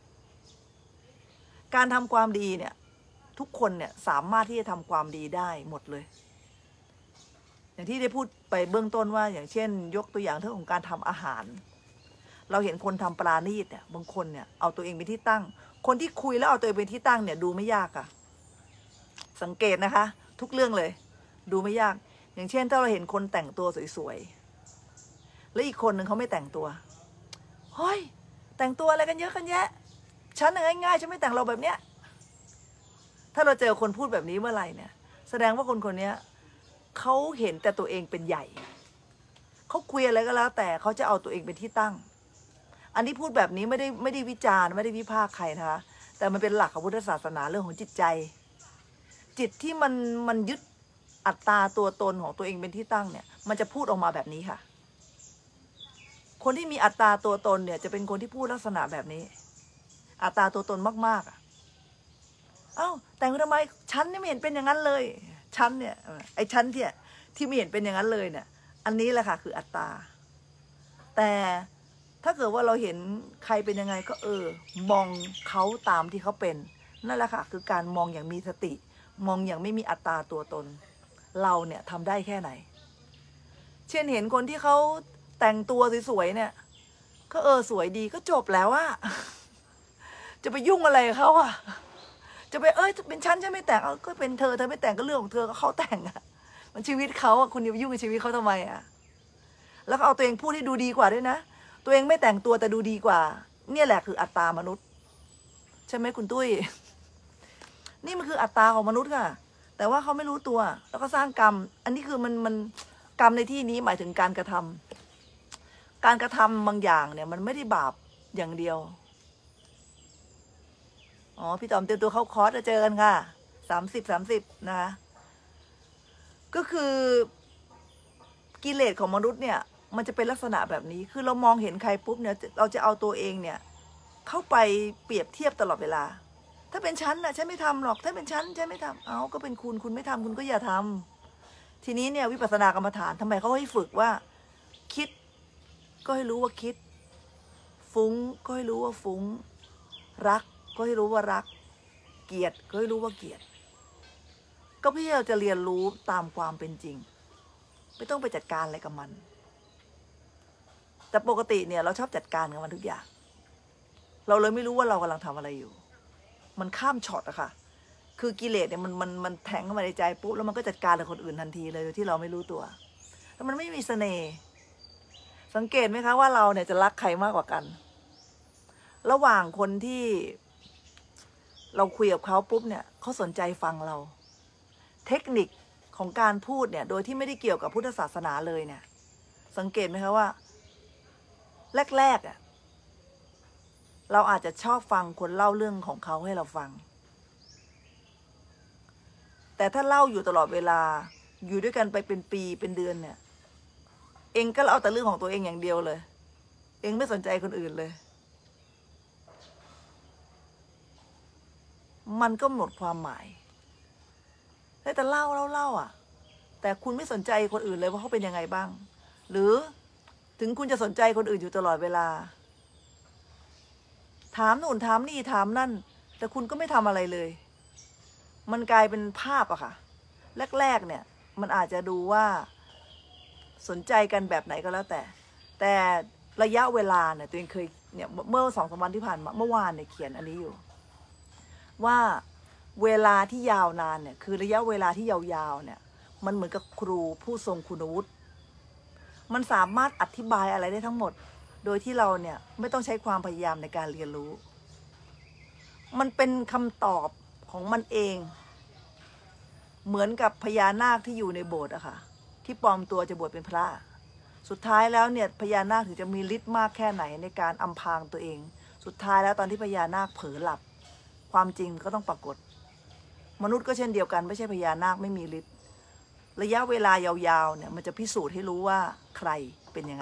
การทำความดีเนี่ยทุกคนเนี่ยสามารถที่จะทำความดีได้หมดเลยอย่างที่ได้พูดไปเบื้องต้นว่าอย่างเช่นยกตัวอย่างเรื่องของการทำอาหารเราเห็นคนทำปลาณีตเนี่ยบางคนเนี่ยเอาตัวเองเป็นที่ตั้งคนที่คุยแล้วเอาตัวเองเป็นที่ตั้งเนี่ยดูไม่ยากอะสังเกตนะคะทุกเรื่องเลยดูไม่ยากอย่างเช่นถ้าเราเห็นคนแต่งตัวสวยๆแล้วอีกคนหนึ่งเขาไม่แต่งตัวเฮ้ยแต่งตัวอะไรกันเยอะกันแยะฉันง่ายๆฉันไม่แต่งเราแบบเนี้ยถ้าเราเจอคนพูดแบบนี้เมื่อไหร่เนี่ยแสดงว่าคนคนนี้เขาเห็นแต่ตัวเองเป็นใหญ่เขาคุยอะไรก็แล้วแต่เขาจะเอาตัวเองเป็นที่ตั้งอันนี้พูดแบบนี้ไม่ได้ไม่ได้วิจารณ์ไม่ได้วิพากษ์ใครนะคะแต่มันเป็นหลักของพุทธศาสนาเรื่องของจิตใจจิตที่มันมันยึดอัตตาตัวตนของตัวเองเป็นที่ตั้งเนี่ยมันจะพูดออกมาแบบนี้ค่ะคนที่มีอัตตาตัวตนเนี่ยจะเป็นคนที่พูดลักษณะแบบนี้อัตตาตัวตนมากๆอ่ะเอ้าแต่งทำไมฉันนี่ไม่เห็นเป็นอย่างนั้นเลยฉันเนี่ยไอ้ฉันที่ที่ไม่เห็นเป็นอย่างนั้นเลยเนี่ยอันนี้แหละค่ะคืออัตตาแต่ถ้าเกิดว่าเราเห็นใครเป็นยังไงก็เออมองเขาตามที่เขาเป็นนั่นแหละค่ะคือการมองอย่างมีสติมองอย่างไม่มีอัตตาตัวตนเราเนี่ยทำได้แค่ไหนเช่นเห็นคนที่เขาแต่งตัวสวยๆเนี่ยก็เออสวยดีก็จบแล้วอะจะไปยุ่งอะไรเขาอะจะไปเอ้ยเป็นฉันฉันไม่แต่งเอาก็เป็นเธอเธอไม่แต่งก็เรื่องของเธอก็เขาแต่งอะมันชีวิตเขาอะคุณจะไปยุ่งกับชีวิตเขาทำไมอะแล้วก็เอาตัวเองพูดให้ดูดีกว่าด้วยนะตัวเองไม่แต่งตัวแต่ดูดีกว่าเนี่ยแหละคืออัตตามนุษย์ใช่ไหมคุณตุ้ยนี่มันคืออัตตาของมนุษย์ค่ะแต่ว่าเขาไม่รู้ตัวแล้วก็สร้างกรรมอันนี้คือมันมันกรรมในที่นี้หมายถึงการกระทำการกระทำบางอย่างเนี่ยมันไม่ได้บาปอย่างเดียวอ๋อพี่ต๋อมเตรียมตัวเข้าคอร์สจะเจอกันค่ะสามสิบสามสิบนะคะก็คือกิเลสของมนุษย์เนี่ยมันจะเป็นลักษณะแบบนี้คือเรามองเห็นใครปุ๊บเนี่ยเราจะเอาตัวเองเนี่ยเข้าไปเปรียบเทียบตลอดเวลาถ้าเป็นฉันน่ะฉันไม่ทำหรอกถ้าเป็นฉันฉันไม่ทำเอาก็เป็นคุณคุณไม่ทำคุณก็อย่าทำทีนี้เนี่ยวิปัสสนากรรมฐานทำไมเขาให้ฝึกว่าคิดก็ให้รู้ว่าคิดฟุ้งก็ให้รู้ว่าฟุ้งรักก็ให้รู้ว่ารักเกลียดก็ให้รู้ว่าเกลียดก็เพื่อเราจะเรียนรู้ตามความเป็นจริงไม่ต้องไปจัดการอะไรกับมันแต่ปกติเนี่ยเราชอบจัดการกับมันทุกอย่างเราเลยไม่รู้ว่าเรากำลังทำอะไรอยู่มันข้ามช็อตอะค่ะคือกิเลสเนี่ยมันมันมันแทงเข้ามาในใจปุ๊บแล้วมันก็จัดการกับคนอื่นทันทีเลยโดยที่เราไม่รู้ตัวแล้วมันไม่มีเสน่ห์สังเกตไหมคะว่าเราเนี่ยจะรักใครมากกว่ากันระหว่างคนที่เราคุยกับเขาปุ๊บเนี่ยเขาสนใจฟังเราเทคนิคของการพูดเนี่ยโดยที่ไม่ได้เกี่ยวกับพุทธศาสนาเลยเนี่ยสังเกตไหมคะว่าแรกๆอ่ะเราอาจจะชอบฟังคนเล่าเรื่องของเขาให้เราฟังแต่ถ้าเล่าอยู่ตลอดเวลาอยู่ด้วยกันไปเป็นปีเป็นเดือนเนี่ยเองก็เอาแต่เรื่องของตัวเองอย่างเดียวเลยเองไม่สนใจคนอื่นเลยมันก็หมดความหมายแต่เล่าเล่าเล่าอ่ะแต่คุณไม่สนใจคนอื่นเลยว่าเขาเป็นยังไงบ้างหรือถึงคุณจะสนใจคนอื่นอยู่ตลอดเวลาถามนู่นถามนี่ถามนั่นแต่คุณก็ไม่ทำอะไรเลยมันกลายเป็นภาพอะค่ะแรกๆเนี่ยมันอาจจะดูว่าสนใจกันแบบไหนก็แล้วแต่แต่ระยะเวลาเนี่ยตัวเองเคยเนี่ยเมื่อสองสามวันที่ผ่านมาเมื่อวานเนี่ยเขียนอันนี้อยู่ว่าเวลาที่ยาวนานเนี่ยคือระยะเวลาที่ยาวๆเนี่ยมันเหมือนกับครูผู้ทรงคุณวุฒิมันสามารถอธิบายอะไรได้ทั้งหมดโดยที่เราเนี่ยไม่ต้องใช้ความพยายามในการเรียนรู้มันเป็นคำตอบของมันเองเหมือนกับพญานาคที่อยู่ในโบสถ์อะค่ะที่ปลอมตัวจะบวชเป็นพระสุดท้ายแล้วเนี่ยพญานาคถึงจะมีฤทธิ์มากแค่ไหนในการอำพรางตัวเองสุดท้ายแล้วตอนที่พญานาคเผลอหลับความจริงก็ต้องปรากฏมนุษย์ก็เช่นเดียวกันไม่ใช่พญานาคไม่มีฤทธิ์ระยะเวลายาวๆเนี่ยมันจะพิสูจน์ให้รู้ว่าใครเป็นยังไง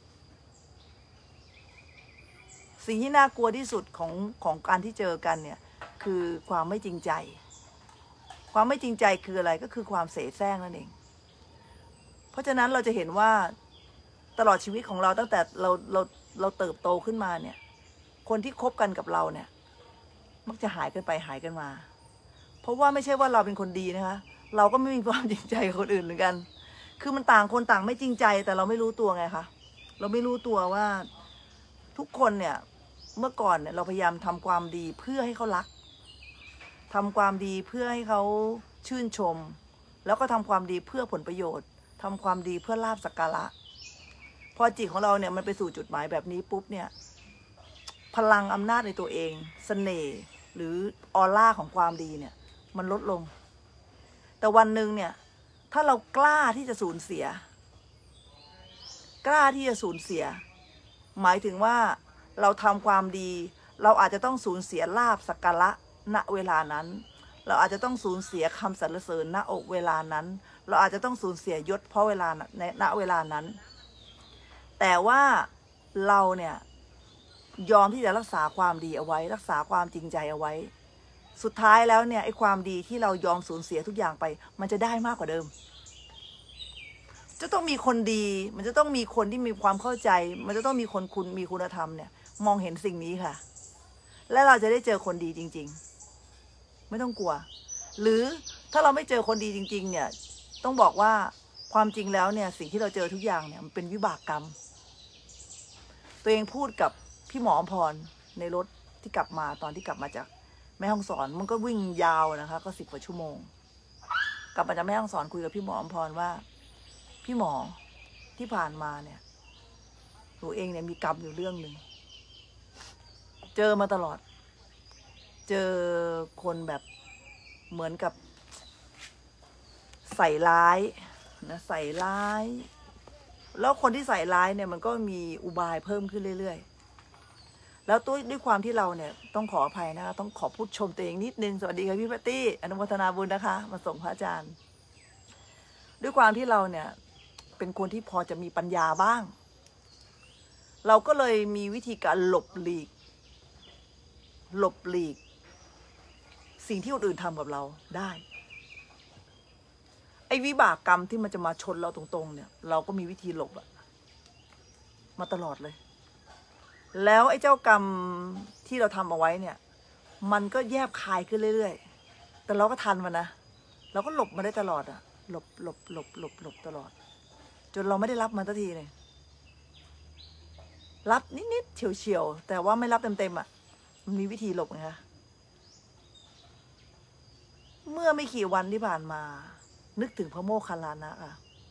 สิ่งที่น่ากลัวที่สุดของของการที่เจอกันเนี่ยคือความไม่จริงใจความไม่จริงใจคืออะไรก็คือความเสแสร้งนั่นเองเพราะฉะนั้นเราจะเห็นว่าตลอดชีวิตของเราตั้งแต่เราเราเราเติบโตขึ้นมาเนี่ยคนที่คบกันกับเราเนี่ยมักจะหายกันไปหายกันมาเพราะว่าไม่ใช่ว่าเราเป็นคนดีนะคะเราก็ไม่มีความจริงใจกับคนอื่นเหมือนกันคือมันต่างคนต่างไม่จริงใจแต่เราไม่รู้ตัวไงคะเราไม่รู้ตัวว่าทุกคนเนี่ยเมื่อก่อนเนี่ยเราพยายามทำความดีเพื่อให้เขารักทำความดีเพื่อให้เขาชื่นชมแล้วก็ทำความดีเพื่อผลประโยชน์ทำความดีเพื่อลาภสักการะพอจิตของเราเนี่ยมันไปสู่จุดหมายแบบนี้ปุ๊บเนี่ยพลังอำนาจในตัวเองเสน่ห์หรือออร่าของความดีเนี่ยมันลดลงแต่วันหนึ่งเนี่ยถ้าเรากล้าที่จะสูญเสียกล้าที่จะสูญเสียหมายถึงว่าเราทำความดีเราอาจจะต้องสูญเสียลาภสักการะณเวลานั้นเราอาจจะต้องสูญเสียคำสรรเสริญณอกเวลานั้นเราอาจจะต้องสูญเสียยศเพราะเวลาในณเวลานั้นแต่ว่าเราเนี่ยยอมที่จะรักษาความดีเอาไว้รักษาความจริงใจเอาไว้สุดท้ายแล้วเนี่ยไอ้ความดีที่เรายอมสูญเสียทุกอย่างไปมันจะได้มากกว่าเดิมจะต้องมีคนดีมันจะต้องมีคนที่มีความเข้าใจมันจะต้องมีคนคุณมีคุณธรรมเนี่ยมองเห็นสิ่งนี้ค่ะและเราจะได้เจอคนดีจริงๆไม่ต้องกลัวหรือถ้าเราไม่เจอคนดีจริงๆเนี่ยต้องบอกว่าความจริงแล้วเนี่ยสิ่งที่เราเจอทุกอย่างเนี่ยมันเป็นวิบากกรรมตัวเองพูดกับพี่หมอพรในรถที่กลับมาตอนที่กลับมาจากแม่ฮ่องสอนมันก็วิ่งยาวนะคะก็สิบกว่าชั่วโมงกลับมาจากแม่ฮ่องสอนคุยกับพี่หมอพรว่าพี่หมอที่ผ่านมาเนี่ยหนูเองเนี่ยมีกรรมอยู่เรื่องหนึ่งเจอมาตลอดเจอคนแบบเหมือนกับใส่ร้ายนะใส่ร้ายแล้วคนที่ใส่ร้ายเนี่ยมันก็มีอุบายเพิ่มขึ้นเรื่อยๆแล้วตัวด้วยความที่เราเนี่ยต้องขออภัยนะคะต้องขอพูดชมตัวเองนิดนึงสวัสดีค่ะพี่ปาร์ตี้อนุโมทนาบุญนะคะมาส่งพระอาจารย์ด้วยความที่เราเนี่ยเป็นคนที่พอจะมีปัญญาบ้างเราก็เลยมีวิธีการหลบหลีกหลบหลีกสิ่งที่คนอื่นทำกับเราได้ไอ้วิบากกรรมที่มันจะมาชนเราตรงๆเนี่ยเราก็มีวิธีหลบอะมาตลอดเลยแล้วไอ้เจ้ากรรมที่เราทำเอาไว้เนี่ยมันก็แยบคายขึ้นเรื่อยๆแต่เราก็ทันมันนะเราก็หลบมาได้ตลอดอะหลบหลบหลบหลบหลบตลอดจนเราไม่ได้รับมันสักทีเลยรับนิดๆเฉียวๆแต่ว่าไม่รับเต็มๆอะมันมีวิธีหลบไงคะเมื่อไม่กี่วันที่ผ่านมานึกถึงพระโมคคัลลานะค่ะ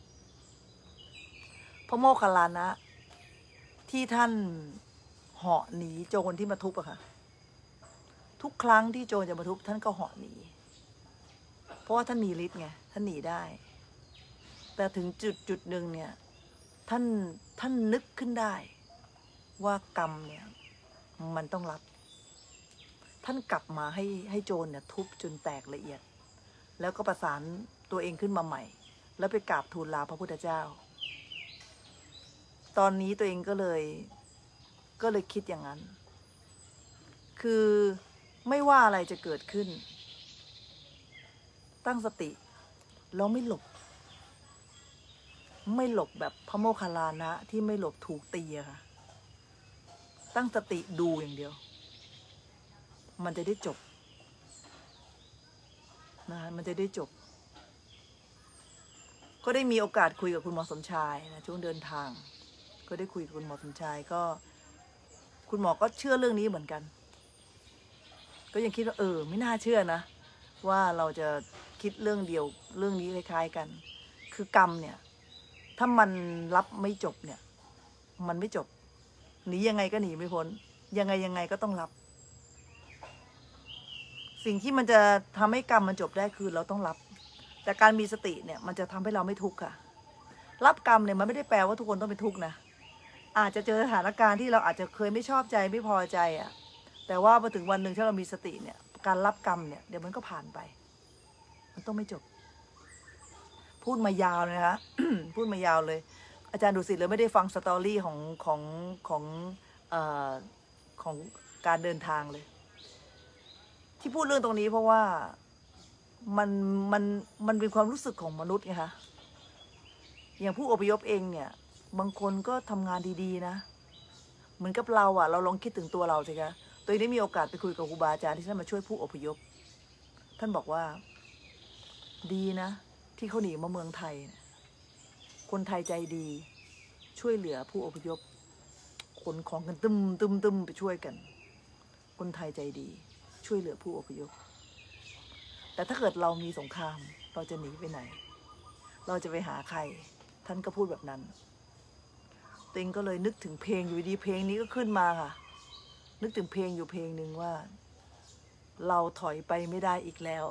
พระโมคคัลลานะที่ท่านเหาะหนีโจรที่มาทุบอะค่ะทุกครั้งที่โจรจะมาทุบท่านก็เหาะหนีเพราะว่าท่านมีฤทธิ์ไงท่านหนีได้แต่ถึงจุดจุดหนึ่งเนี่ยท่านท่านนึกขึ้นได้ว่ากรรมเนี่ยมันต้องรับท่านกลับมาให้ให้โจรเนี่ยทุบจนแตกละเอียดแล้วก็ประสานตัวเองขึ้นมาใหม่แล้วไปกราบทูลลาพระพุทธเจ้าตอนนี้ตัวเองก็เลยก็เลยคิดอย่างนั้นคือไม่ว่าอะไรจะเกิดขึ้นตั้งสติแล้วไม่หลบไม่หลบแบบพระโมคคัลลานะที่ไม่หลบถูกตีอะค่ะตั้งสติดูอย่างเดียวมันจะได้จบนะมันจะได้จบก็ได้มีโอกาสคุยกับคุณหมอสมชายนะช่วงเดินทางก็ได้คุยกับคุณหมอสมชายก็คุณหมอก็เชื่อเรื่องนี้เหมือนกันก็ยังคิดว่าเออไม่น่าเชื่อนะว่าเราจะคิดเรื่องเดียวเรื่องนี้คล้ายๆกันคือกรรมเนี่ยถ้ามันรับไม่จบเนี่ยมันไม่จบหนียังไงก็หนีไม่พ้นยังไงยังไงก็ต้องรับสิ่งที่มันจะทำให้กรรมมันจบได้คือเราต้องรับแต่การมีสติเนี่ยมันจะทำให้เราไม่ทุกข์ค่ะรับกรรมเนี่ยมันไม่ได้แปลว่าทุกคนต้องเป็นทุกข์นะอาจจะเจอสถานการณ์ที่เราอาจจะเคยไม่ชอบใจไม่พอใจอ่ะแต่ว่าพอถึงวันหนึ่งถ้าเรามีสติเนี่ยการรับกรรมเนี่ยเดี๋ยวมันก็ผ่านไปมันต้องไม่จบพูดมายาวเลยนะคะ พูดมายาวเลยอาจารย์ดุสิตเลยไม่ได้ฟังสตอรี่ของของของเอ่อของการเดินทางเลยที่พูดเรื่องตรงนี้เพราะว่ามันมันมันเป็นความรู้สึกของมนุษย์ไงคะอย่างผู้อพยพเองเนี่ยบางคนก็ทำงานดีๆนะเหมือนกับเราอ่ะเราลองคิดถึงตัวเราสิคะตัวเองได้มีโอกาสไปคุยกับครูบาอาจารย์ที่ท่านมาช่วยผู้อพยพท่านบอกว่าดีนะที่เขาหนีมาเมืองไทยคนไทยใจดีช่วยเหลือผู้อพยพขนของกันตึมตึมตึมไปช่วยกันคนไทยใจดีช่วยเหลือผู้อพยพแต่ถ้าเกิดเรามีสงครามเราจะหนีไปไหนเราจะไปหาใครท่านก็พูดแบบนั้นติงก็เลยนึกถึงเพลงอยู่ดีเพลงนี้ก็ขึ้นมาค่ะนึกถึงเพลงอยู่เพลงหนึ่งว่าเราถอยไปไม่ได้อีกแล้ว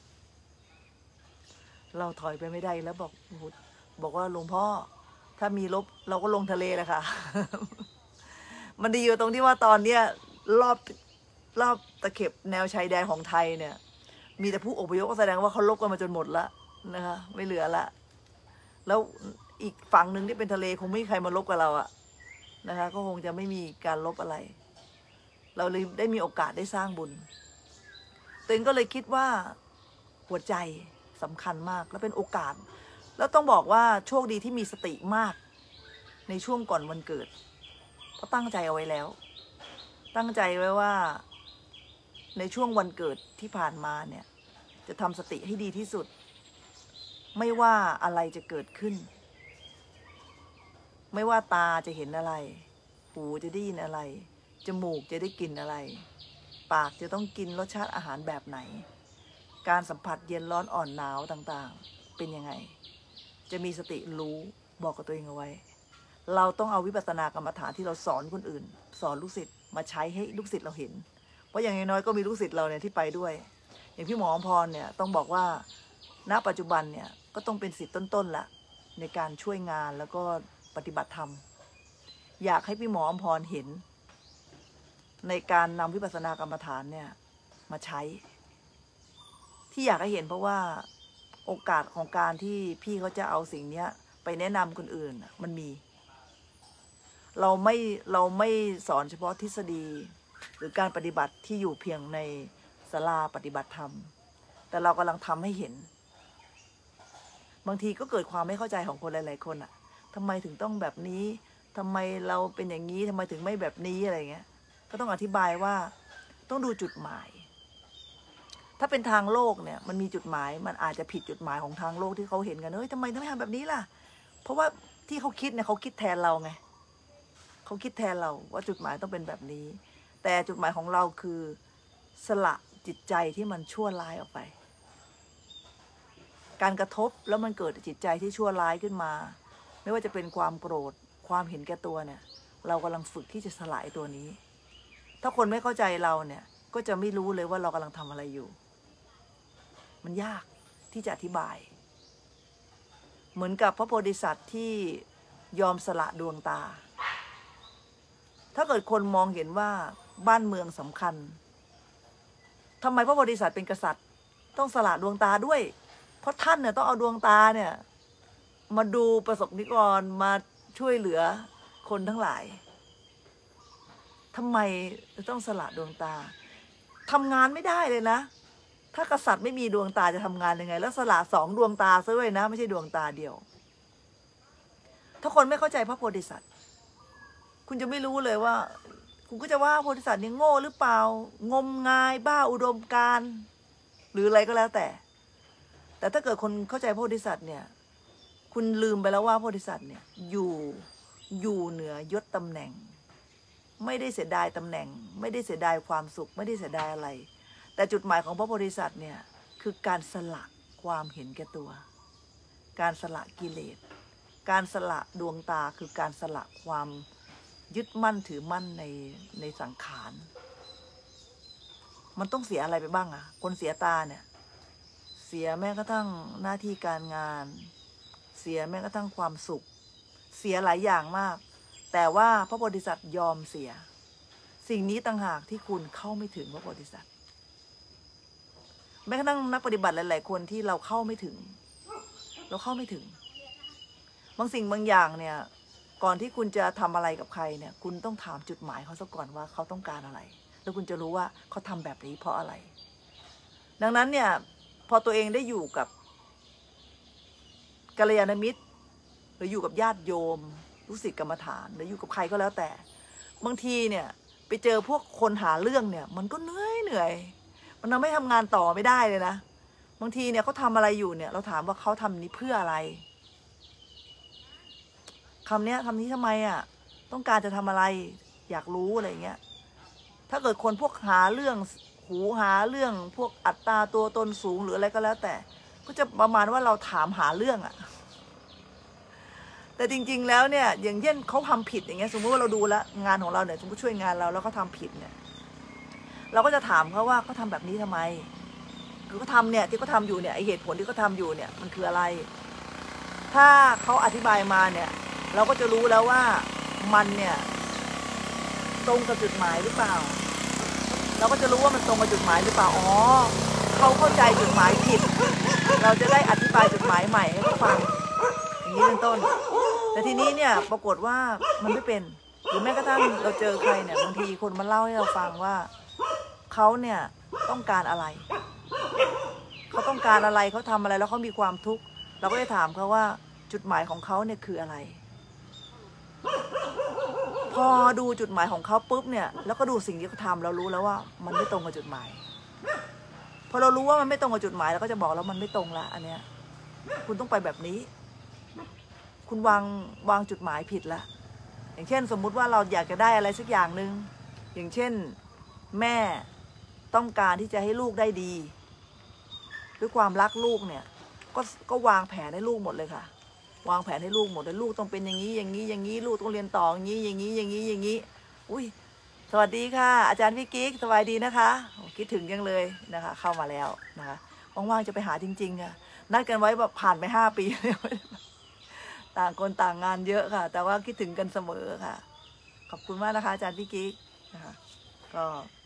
เราถอยไปไม่ได้แล้วบอกบอกว่าหลวงพ่อถ้ามีลบเราก็ลงทะเลแหละค่ะ มันดีอยู่ตรงที่ว่าตอนเนี้ยรอบรอบตะเข็บแนวชายแดนของไทยเนี่ยมีแต่ผู้อพยพก็แสดงว่าเขาลบกันมาจนหมดละนะคะไม่เหลือละแล้วอีกฝั่งหนึ่งที่เป็นทะเลคงไม่มีใครมาลบกับเราอะนะคะก็คงจะไม่มีการลบอะไรเราเลยได้มีโอกาสได้สร้างบุญตัวเองก็เลยคิดว่าหัวใจสำคัญมากและเป็นโอกาสแล้วต้องบอกว่าโชคดีที่มีสติมากในช่วงก่อนวันเกิดเพราะตั้งใจเอาไว้แล้วตั้งใจไว้ว่าในช่วงวันเกิดที่ผ่านมาเนี่ยจะทำสติให้ดีที่สุดไม่ว่าอะไรจะเกิดขึ้นไม่ว่าตาจะเห็นอะไรหูจะได้ยินอะไรจมูกจะได้กลิ่นอะไรปากจะต้องกินรสชาติอาหารแบบไหนการสัมผัสเย็นร้อนอ่อนหนาวต่างๆเป็นยังไงจะมีสติรู้บอกกับตัวเองเอาไว้เราต้องเอาวิปัสสนากรรมฐานที่เราสอนคนอื่นสอนลูกศิษย์มาใช้ให้ลูกศิษย์เราเห็นเพราะอย่างน้อยๆก็มีลูกศิษย์เราเนี่ยที่ไปด้วยอย่างพี่หมออมพรเนี่ยต้องบอกว่าณปัจจุบันเนี่ยก็ต้องเป็นศิษย์ต้นๆละในการช่วยงานแล้วก็ปฏิบัติธรรมอยากให้พี่หมออมพรเห็นในการนำวิปัสสนากรรมฐานเนี่ยมาใช้ที่อยากให้เห็นเพราะว่าโอกาสของการที่พี่เขาจะเอาสิ่งนี้ไปแนะนำคนอื่นมันมีเราไม่เราไม่สอนเฉพาะทฤษฎีหรือการปฏิบัติที่อยู่เพียงในศาลาปฏิบัติธรรมแต่เรากำลังทำให้เห็นบางทีก็เกิดความไม่เข้าใจของคนหลายๆคนอะทำไมถึงต้องแบบนี้ทำไมเราเป็นอย่างนี้ทำไมถึงไม่แบบนี้อะไรเงี้ยก็ต้องอธิบายว่าต้องดูจุดหมายถ้าเป็นทางโลกเนี่ยมันมีจุดหมายมันอาจจะผิดจุดหมายของทางโลกที่เขาเห็นกันเฮ้ยทำไมต้องไม่ทำแบบนี้ล่ะเพราะว่าที่เขาคิดเนี่ยเขาคิดแทนเราไงเขาคิดแทนเราว่าจุดหมายต้องเป็นแบบนี้แต่จุดหมายของเราคือสละจิตใจที่มันชั่วร้ายออกไปการกระทบแล้วมันเกิดจิตใจที่ชั่วร้ายขึ้นมาไม่ว่าจะเป็นความโกรธความเห็นแก่ตัวเนี่ยเรากำลังฝึกที่จะสลายตัวนี้ถ้าคนไม่เข้าใจเราเนี่ยก็จะไม่รู้เลยว่าเรากำลังทำอะไรอยู่มันยากที่จะอธิบายเหมือนกับพระโพธิสัตว์ที่ยอมสละดวงตาถ้าเกิดคนมองเห็นว่าบ้านเมืองสำคัญทำไมพระโพธิสัตว์เป็นกษัตริย์ต้องสละดวงตาด้วยเพราะท่านเนี่ยต้องเอาดวงตาเนี่ยมาดูประสบนิกรมาช่วยเหลือคนทั้งหลายทำไมต้องสละดวงตาทำงานไม่ได้เลยนะถ้ากษัตริย์ไม่มีดวงตาจะทำงานยังไงแล้วสละสองดวงตาซะด้วยนะไม่ใช่ดวงตาเดียวถ้าคนไม่เข้าใจพระโพธิสัตว์คุณจะไม่รู้เลยว่าคุณก็จะว่าพระโพธิสัตว์เนี่ยโง่หรือเปล่างมงายบ้าอุดมการณ์หรืออะไรก็แล้วแต่แต่ถ้าเกิดคนเข้าใจพระโพธิสัตว์เนี่ยคุณลืมไปแล้วว่าพระโพธิสัตว์เนี่ยอยู่อยู่เหนือยศตำแหน่งไม่ได้เสียดายตำแหน่งไม่ได้เสียดายความสุขไม่ได้เสียดายอะไรแต่จุดหมายของพระโพธิสัตว์เนี่ยคือการสละความเห็นแก่ตัวการสละกิเลสการสละดวงตาคือการสละความยึดมั่นถือมั่นในในสังขารมันต้องเสียอะไรไปบ้างอะคนเสียตาเนี่ยเสียแม้กระทั่งหน้าที่การงานเสียแม้กระทั่งความสุขเสียหลายอย่างมากแต่ว่าพระโพธิสัตว์ยอมเสียสิ่งนี้ต่างหากที่คุณเข้าไม่ถึงพระโพธิสัตว์แม้กระทั่งนักปฏิบัติหลายๆคนที่เราเข้าไม่ถึงเราเข้าไม่ถึงบางสิ่งบางอย่างเนี่ยก่อนที่คุณจะทำอะไรกับใครเนี่ยคุณต้องถามจุดหมายเขาซะก่อนว่าเขาต้องการอะไรแล้วคุณจะรู้ว่าเขาทำแบบนี้เพราะอะไรดังนั้นเนี่ยพอตัวเองได้อยู่กับกัลยาณมิตรหรืออยู่กับญาติโยมลูกศิษย์กรรมฐานหรืออยู่กับใครก็แล้วแต่บางทีเนี่ยไปเจอพวกคนหาเรื่องเนี่ยมันก็เหนื่อยเหนื่อยมันทำให้ทำงานต่อไม่ได้เลยนะบางทีเนี่ยเขาทำอะไรอยู่เนี่ยเราถามว่าเขาทำนี้เพื่ออะไรคำนี้ทำนี้ทำไมอ่ะต้องการจะทำอะไรอยากรู้อะไรเงี้ยถ้าเกิดคนพวกหาเรื่องหูหาเรื่องพวกอัตตาตัวตนสูงหรืออะไรก็แล้วแต่ก็จะประมาณว่าเราถามหาเรื่องอ่ะแต่จริงๆแล้วเนี่ยอย่างเช่นเขาทำผิดอย่างเงี้ยสมมติว่าเราดูแลงานของเราเนี่ยสมมติช่วยงานเราแล้วเขาทาผิดเนี่ยเราก็จะถามเขาว่าเขาทาแบบนี้ทำไมคือเขาทำเนี่ยที่เขาทาอยู่เนี่ยไอเหตุผลที่เขาทาอยู่เนี่ยมันคืออะไร ถ้าเขาอธิบายมาเนี่ยเราก็จะรู้แล้วว่ามันเนี่ยตรงกับจุดหมายหรือเปล่าเราก็จะรู้ว่ามันตรงกับจุดหมายหรือเปล่าอ๋อเขาเข้าใจจุดหมายผิดเราจะได้อธิบายจุดหมายใหม่ให้เขาฟังอย่างนี้เป็นต้นแต่ทีนี้เนี่ยปรากฏว่ามันไม่เป็นหรือแม้กระทั่งเราเจอใครเนี่ยบางทีคนมาเล่าให้เราฟังว่าเขาเนี่ยต้องการอะไรเขาต้องการอะไรเขาทำอะไรแล้วเขามีความทุกข์เราก็ได้ถามเขาว่าจุดหมายของเขาเนี่ยคืออะไรพอดูจุดหมายของเขาปุ๊บเนี่ยแล้วก็ดูสิ่งที่เขาทำเรารู้แล้วว่ามันไม่ตรงกับจุดหมายพอเรารู้ว่ามันไม่ตรงกับจุดหมายเราก็จะบอกแล้วมันไม่ตรงละอันเนี้ยคุณต้องไปแบบนี้คุณวางวางจุดหมายผิดละอย่างเช่นสมมุติว่าเราอยากจะได้อะไรสักอย่างหนึ่งอย่างเช่นแม่ต้องการที่จะให้ลูกได้ดีด้วยความรักลูกเนี่ยก็ก็วางแผนให้ลูกหมดเลยค่ะวางแผนให้ลูกหมดเลยลูกต้องเป็นอย่างนี้อย่างนี้อย่างนี้ลูกต้องเรียนต่ออย่างนี้อย่างนี้อย่างนี้อย่างนี้อุ้ยสวัสดีค่ะอาจารย์พี่กิ๊กสบายดีนะคะคิดถึงยังเลยนะคะเข้ามาแล้วนะคะว่างๆจะไปหาจริงๆค่ะนัดกันไว้แบบผ่านไปห้าปีแล้วต่างคนต่างงานเยอะค่ะแต่ว่าคิดถึงกันเสมอค่ะขอบคุณมากนะคะอาจารย์พี่กิ๊กนะคะก็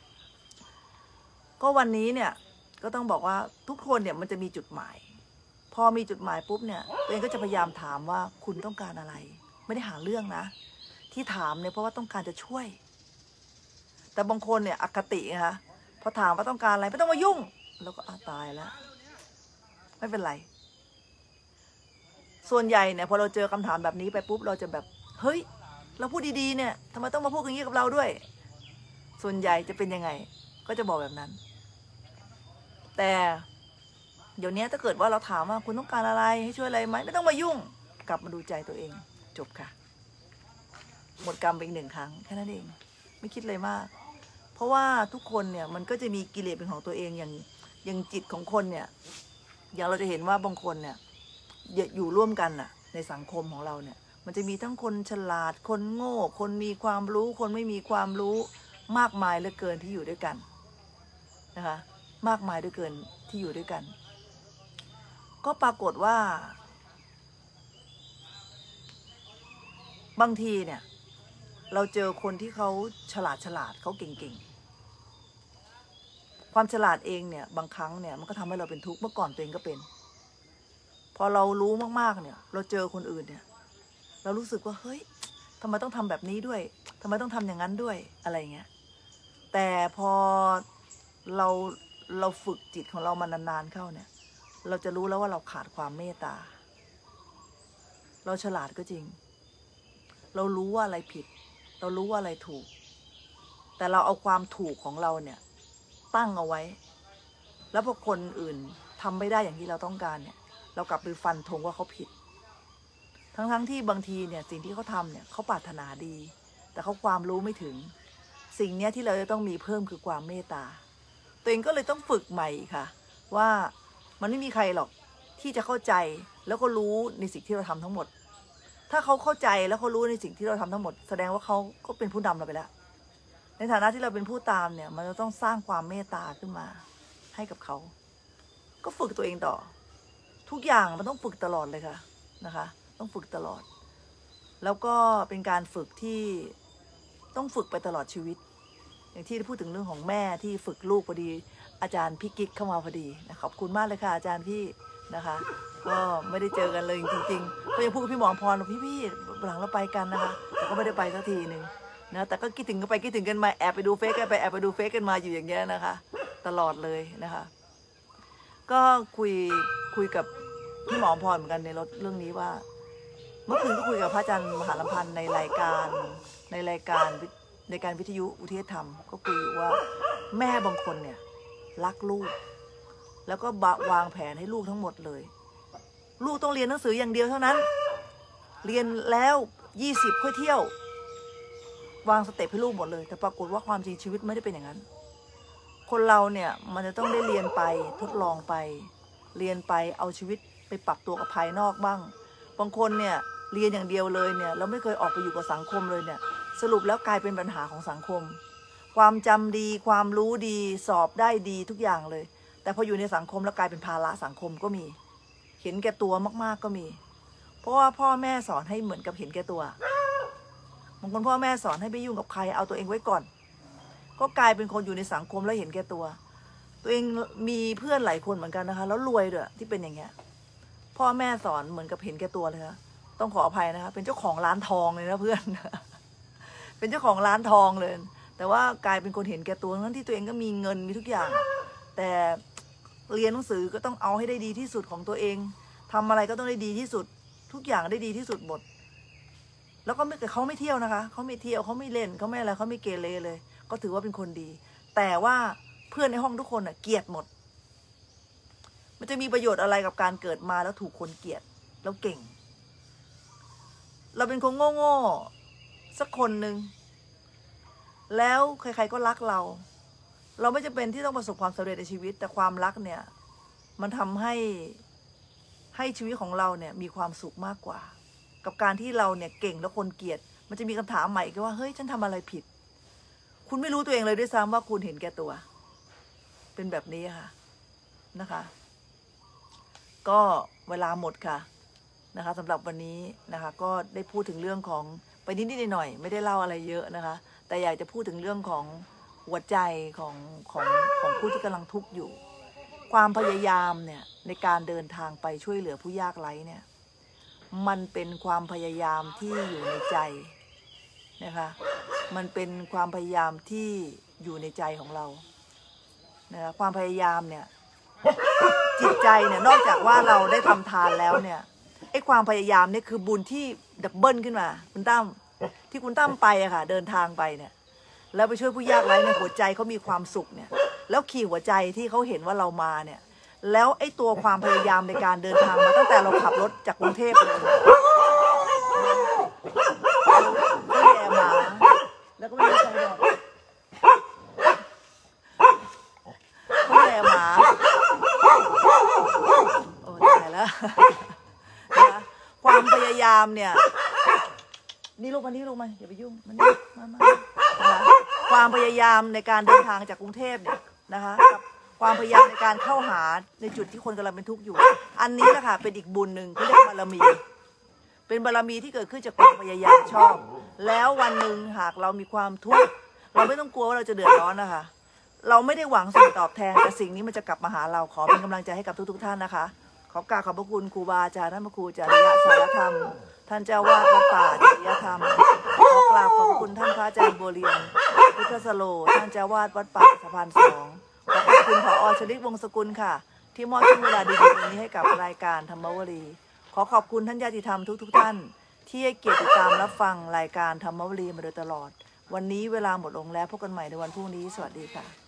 ก็วันนี้เนี่ยก็ต้องบอกว่าทุกคนเนี่ยมันจะมีจุดหมายพอมีจุดหมายปุ๊บเนี่ยตัวเองก็จะพยายามถามว่าคุณต้องการอะไรไม่ได้หาเรื่องนะที่ถามเนี่ยเพราะว่าต้องการจะช่วยแต่บางคนเนี่ยอคตินะคะพอถามว่าต้องการอะไรไม่ต้องมายุ่งแล้วก็ตายแล้วไม่เป็นไรส่วนใหญ่เนี่ยพอเราเจอคำถามแบบนี้ไปปุ๊บเราจะแบบเฮ้ยเราพูดดีๆเนี่ยทำไมต้องมาพูดอย่างนี้กับเราด้วยส่วนใหญ่จะเป็นยังไงก็จะบอกแบบนั้นแต่เดี๋ยวนี้ถ้าเกิดว่าเราถามว่าคุณต้องการอะไรให้ช่วยอะไรไหมไม่ต้องมายุ่งกลับมาดูใจตัวเองจบค่ะหมดกรรมไปอีกหนึ่งครั้งแค่นั้นเองไม่คิดเลยมากเพราะว่าทุกคนเนี่ยมันก็จะมีกิเลสเป็นของตัวเองอย่างอย่างจิตของคนเนี่ยอย่างเราจะเห็นว่าบางคนเนี่ยอยู่ร่วมกันน่ะในสังคมของเราเนี่ยมันจะมีทั้งคนฉลาดคนโง่คนมีความรู้คนไม่มีความรู้มากมายเหลือเกินที่อยู่ด้วยกันนะคะมากมายเหลือเกินที่อยู่ด้วยกันก็ปรากฏว่าบางทีเนี่ยเราเจอคนที่เขาฉลาดฉลาดเขาเก่งๆความฉลาดเองเนี่ยบางครั้งเนี่ยมันก็ทำให้เราเป็นทุกข์เมื่อก่อนตัวเองก็เป็นพอเรารู้มากๆเนี่ยเราเจอคนอื่นเนี่ยเรารู้สึกว่าเฮ้ยทำไมต้องทำแบบนี้ด้วยทำไมต้องทำอย่างนั้นด้วยอะไรเงี้ยแต่พอเราเราฝึกจิตของเรามานานๆเข้าเนี่ยเราจะรู้แล้วว่าเราขาดความเมตตาเราฉลาดก็จริงเรารู้ว่าอะไรผิดเรารู้ว่าอะไรถูกแต่เราเอาความถูกของเราเนี่ยตั้งเอาไว้แล้วพอคนอื่นทำไม่ได้อย่างที่เราต้องการเนี่ยเรากลับไปฟันธงว่าเขาผิดทั้งๆที่บางทีเนี่ยสิ่งที่เขาทำเนี่ยเขาปรารถนาดีแต่เขาความรู้ไม่ถึงสิ่งนี้ที่เราจะต้องมีเพิ่มคือความเมตตาตัวเองก็เลยต้องฝึกใหม่ค่ะว่ามันไม่มีใครหรอกที่จะเข้าใจแล้วก็รู้ในสิ่งที่เราทำทั้งหมดถ้าเขาเข้าใจแล้วเขารู้ในสิ่งที่เราทำทั้งหมดแสดงว่าเขาก็เป็นผู้นำเราไปแล้วในฐานะที่เราเป็นผู้ตามเนี่ยมันจะต้องสร้างความเมตตาขึ้นมาให้กับเขาก็ฝึกตัวเองต่อทุกอย่างมันต้องฝึกตลอดเลยค่ะนะคะต้องฝึกตลอดแล้วก็เป็นการฝึกที่ต้องฝึกไปตลอดชีวิตอย่างที่พูดถึงเรื่องของแม่ที่ฝึกลูกพอดีอาจารย์พี่กิ๊กเข้ามาพอดีนะขอบคุณมากเลยค่ะอาจารย์พี่นะคะก็ไม่ได้เจอกันเลยจริงๆก็ยังพูดกับพี่หมอพรว่าพี่พี่หลังเราไปกันนะคะแต่ก็ไม่ได้ไปสักทีหนึ่งนะแต่ก็คิดถึงกันไปคิดถึงกันมาแอบไปดูเฟซกันไปแอบไปดูเฟซกันมาอยู่อย่างเงี้ยนะคะตลอดเลยนะคะก็คุยคุยกับพี่หมอพรเหมือนกันในรถเรื่องนี้ว่าเมื่อคืนก็คุยกับพระอาจารย์มหาลำพันธ์ในรายการในรายการในการวิทยุอุทิศธรรมก็คุยว่าแม่บางคนเนี่ยรักลูกแล้วก็วางแผนให้ลูกทั้งหมดเลยลูกต้องเรียนหนังสืออย่างเดียวเท่านั้นเรียนแล้วยี่สิบค่อยเที่ยววางสเต็ปให้ลูกหมดเลยแต่ปรากฏว่าความจริงชีวิตไม่ได้เป็นอย่างนั้นคนเราเนี่ยมันจะต้องได้เรียนไปทดลองไปเรียนไปเอาชีวิตไปปรับตัวกับภายนอกบ้างบางคนเนี่ยเรียนอย่างเดียวเลยเนี่ยแล้วไม่เคยออกไปอยู่กับสังคมเลยเนี่ยสรุปแล้วกลายเป็นปัญหาของสังคมความจำดีความรู้ดีสอบได้ดีทุกอย่างเลยแต่พออยู่ในสังคมแล้วกลายเป็นภาระสังคมก็มีเห็นแก่ตัวมากๆก็มีเพราะว่าพ่อแม่สอนให้เหมือนกับเห็นแก่ตัวบางคนพ่อแม่สอนให้ไม่ยุ่งกับใครเอาตัวเองไว้ก่อนก็กลายเป็นคนอยู่ในสังคมแล้วเห็นแก่ตัวตัวเองมีเพื่อนหลายคนเหมือนกันนะคะแล้วรวยด้วยที่เป็นอย่างเงี้ยพ่อแม่สอนเหมือนกับเห็นแก่ตัวเลยค่ะต้องขออภัยนะคะเป็นเจ้าของร้านทองเลยนะเพื่อน เป็นเจ้าของร้านทองเลยแต่ว่ากลายเป็นคนเห็นแก่ตัวทั้งที่ตัวเองก็มีเงินมีทุกอย่างแต่เรียนหนังสือก็ต้องเอาให้ได้ดีที่สุดของตัวเองทำอะไรก็ต้องได้ดีที่สุดทุกอย่างได้ดีที่สุดหมดแล้วก็ไม่แต่เขาไม่เที่ยวนะคะเขาไม่เที่ยวเขาไม่เล่นเขาไม่อะไรเขาไม่เกเรเลยก็ถือว่าเป็นคนดีแต่ว่าเพื่อนในห้องทุกคนอ่ะเกลียดหมดมันจะมีประโยชน์อะไรกับการเกิดมาแล้วถูกคนเกลียดแล้วเก่งเราเป็นคนโง่ๆสักคนหนึ่งแล้วใครๆก็รักเราเราไม่จำเป็นที่ต้องประสบความสำเร็จในชีวิตแต่ความรักเนี่ยมันทำให้ให้ชีวิตของเราเนี่ยมีความสุขมากกว่ากับการที่เราเนี่ยเก่งแล้วคนเกลียดมันจะมีคำถามใหม่ก็ว่าเฮ้ยฉันทำอะไรผิดคุณไม่รู้ตัวเองเลยด้วยซ้ำว่าคุณเห็นแก่ตัวเป็นแบบนี้ค่ะนะคะก็เวลาหมดค่ะนะคะสำหรับวันนี้นะคะก็ได้พูดถึงเรื่องของไปนิดๆหน่อยๆไม่ได้เล่าอะไรเยอะนะคะแต่อยากจะพูดถึงเรื่องของหัวใจของของของผู้ที่กำลังทุกข์อยู่ความพยายามเนี่ยในการเดินทางไปช่วยเหลือผู้ยากไร้เนี่ยมันเป็นความพยายามที่อยู่ในใจนะคะมันเป็นความพยายามที่อยู่ในใจของเรานะคะความพยายามเนี่ยจิตใจเนี่ยนอกจากว่าเราได้ทำทานแล้วเนี่ยไอ้ความพยายามเนี่ยคือบุญที่ดับเบิลขึ้นมาคุณตั้มที่คุณตั้มไปอะค่ะเดินทางไปเนี่ยแล้วไปช่วยผู้ยากไร้ในหัวใจเขามีความสุขเนี่ยแล้วขี่หัวใจที่เขาเห็นว่าเรามาเนี่ยแล้วไอ้ตัวความพยายามในการเดินทางมาตั้งแต่เราขับรถจากกรุงเทพเลยก็แย่มาแล้วก็ไม่มีใครบอกก็แย่มาโอ้ตายแล้วนะความพยายามเนี่ยนี่ลูกมานี่ลูกมาอย่าไปยุ่งมันนี่มามานะคะความพยายามในการเดินทางจากกรุงเทพเนี่ยนะคะกับความพยายามในการเข้าหาในจุดที่คนกำลังเป็นทุกข์อยู่อันนี้แหละค่ะเป็นอีกบุญหนึ่งเขาเรียกบารมีเป็นบารมีที่เกิดขึ้นจากความพยายามชอบแล้ววันหนึ่งหากเรามีความทุกข์เราไม่ต้องกลัวว่าเราจะเดือดร้อนนะคะเราไม่ได้หวังสิ่งตอบแทนแต่สิ่งนี้มันจะกลับมาหาเราขอเป็นกำลังใจให้กับทุกๆท่านนะคะขอกราบขอบพระคุณครูบาอาจารย์ท่านพระครูจริยสารธรรมท่านเจ้าวาดวัดป่าจริยธรรมขอกราบขอบพระคุณท่านพระอาจารย์บัวเรียนพุทธสโลท่านเจ้าวาดวัดป่าสะพานสองขอขอบคุณผอ.ชลิตวงศ์สกุลค่ะที่มอบช่วงเวลาดีๆนี้ให้กับรายการธรรมวลีขอขอบคุณท่านญาติธรรมทุกๆท่านที่ให้เกียรติติดตามรับฟังรายการธรรมวลีมาโดยตลอดวันนี้เวลาหมดลงแล้วพบกันใหม่ในวันพรุ่งนี้สวัสดีค่ะ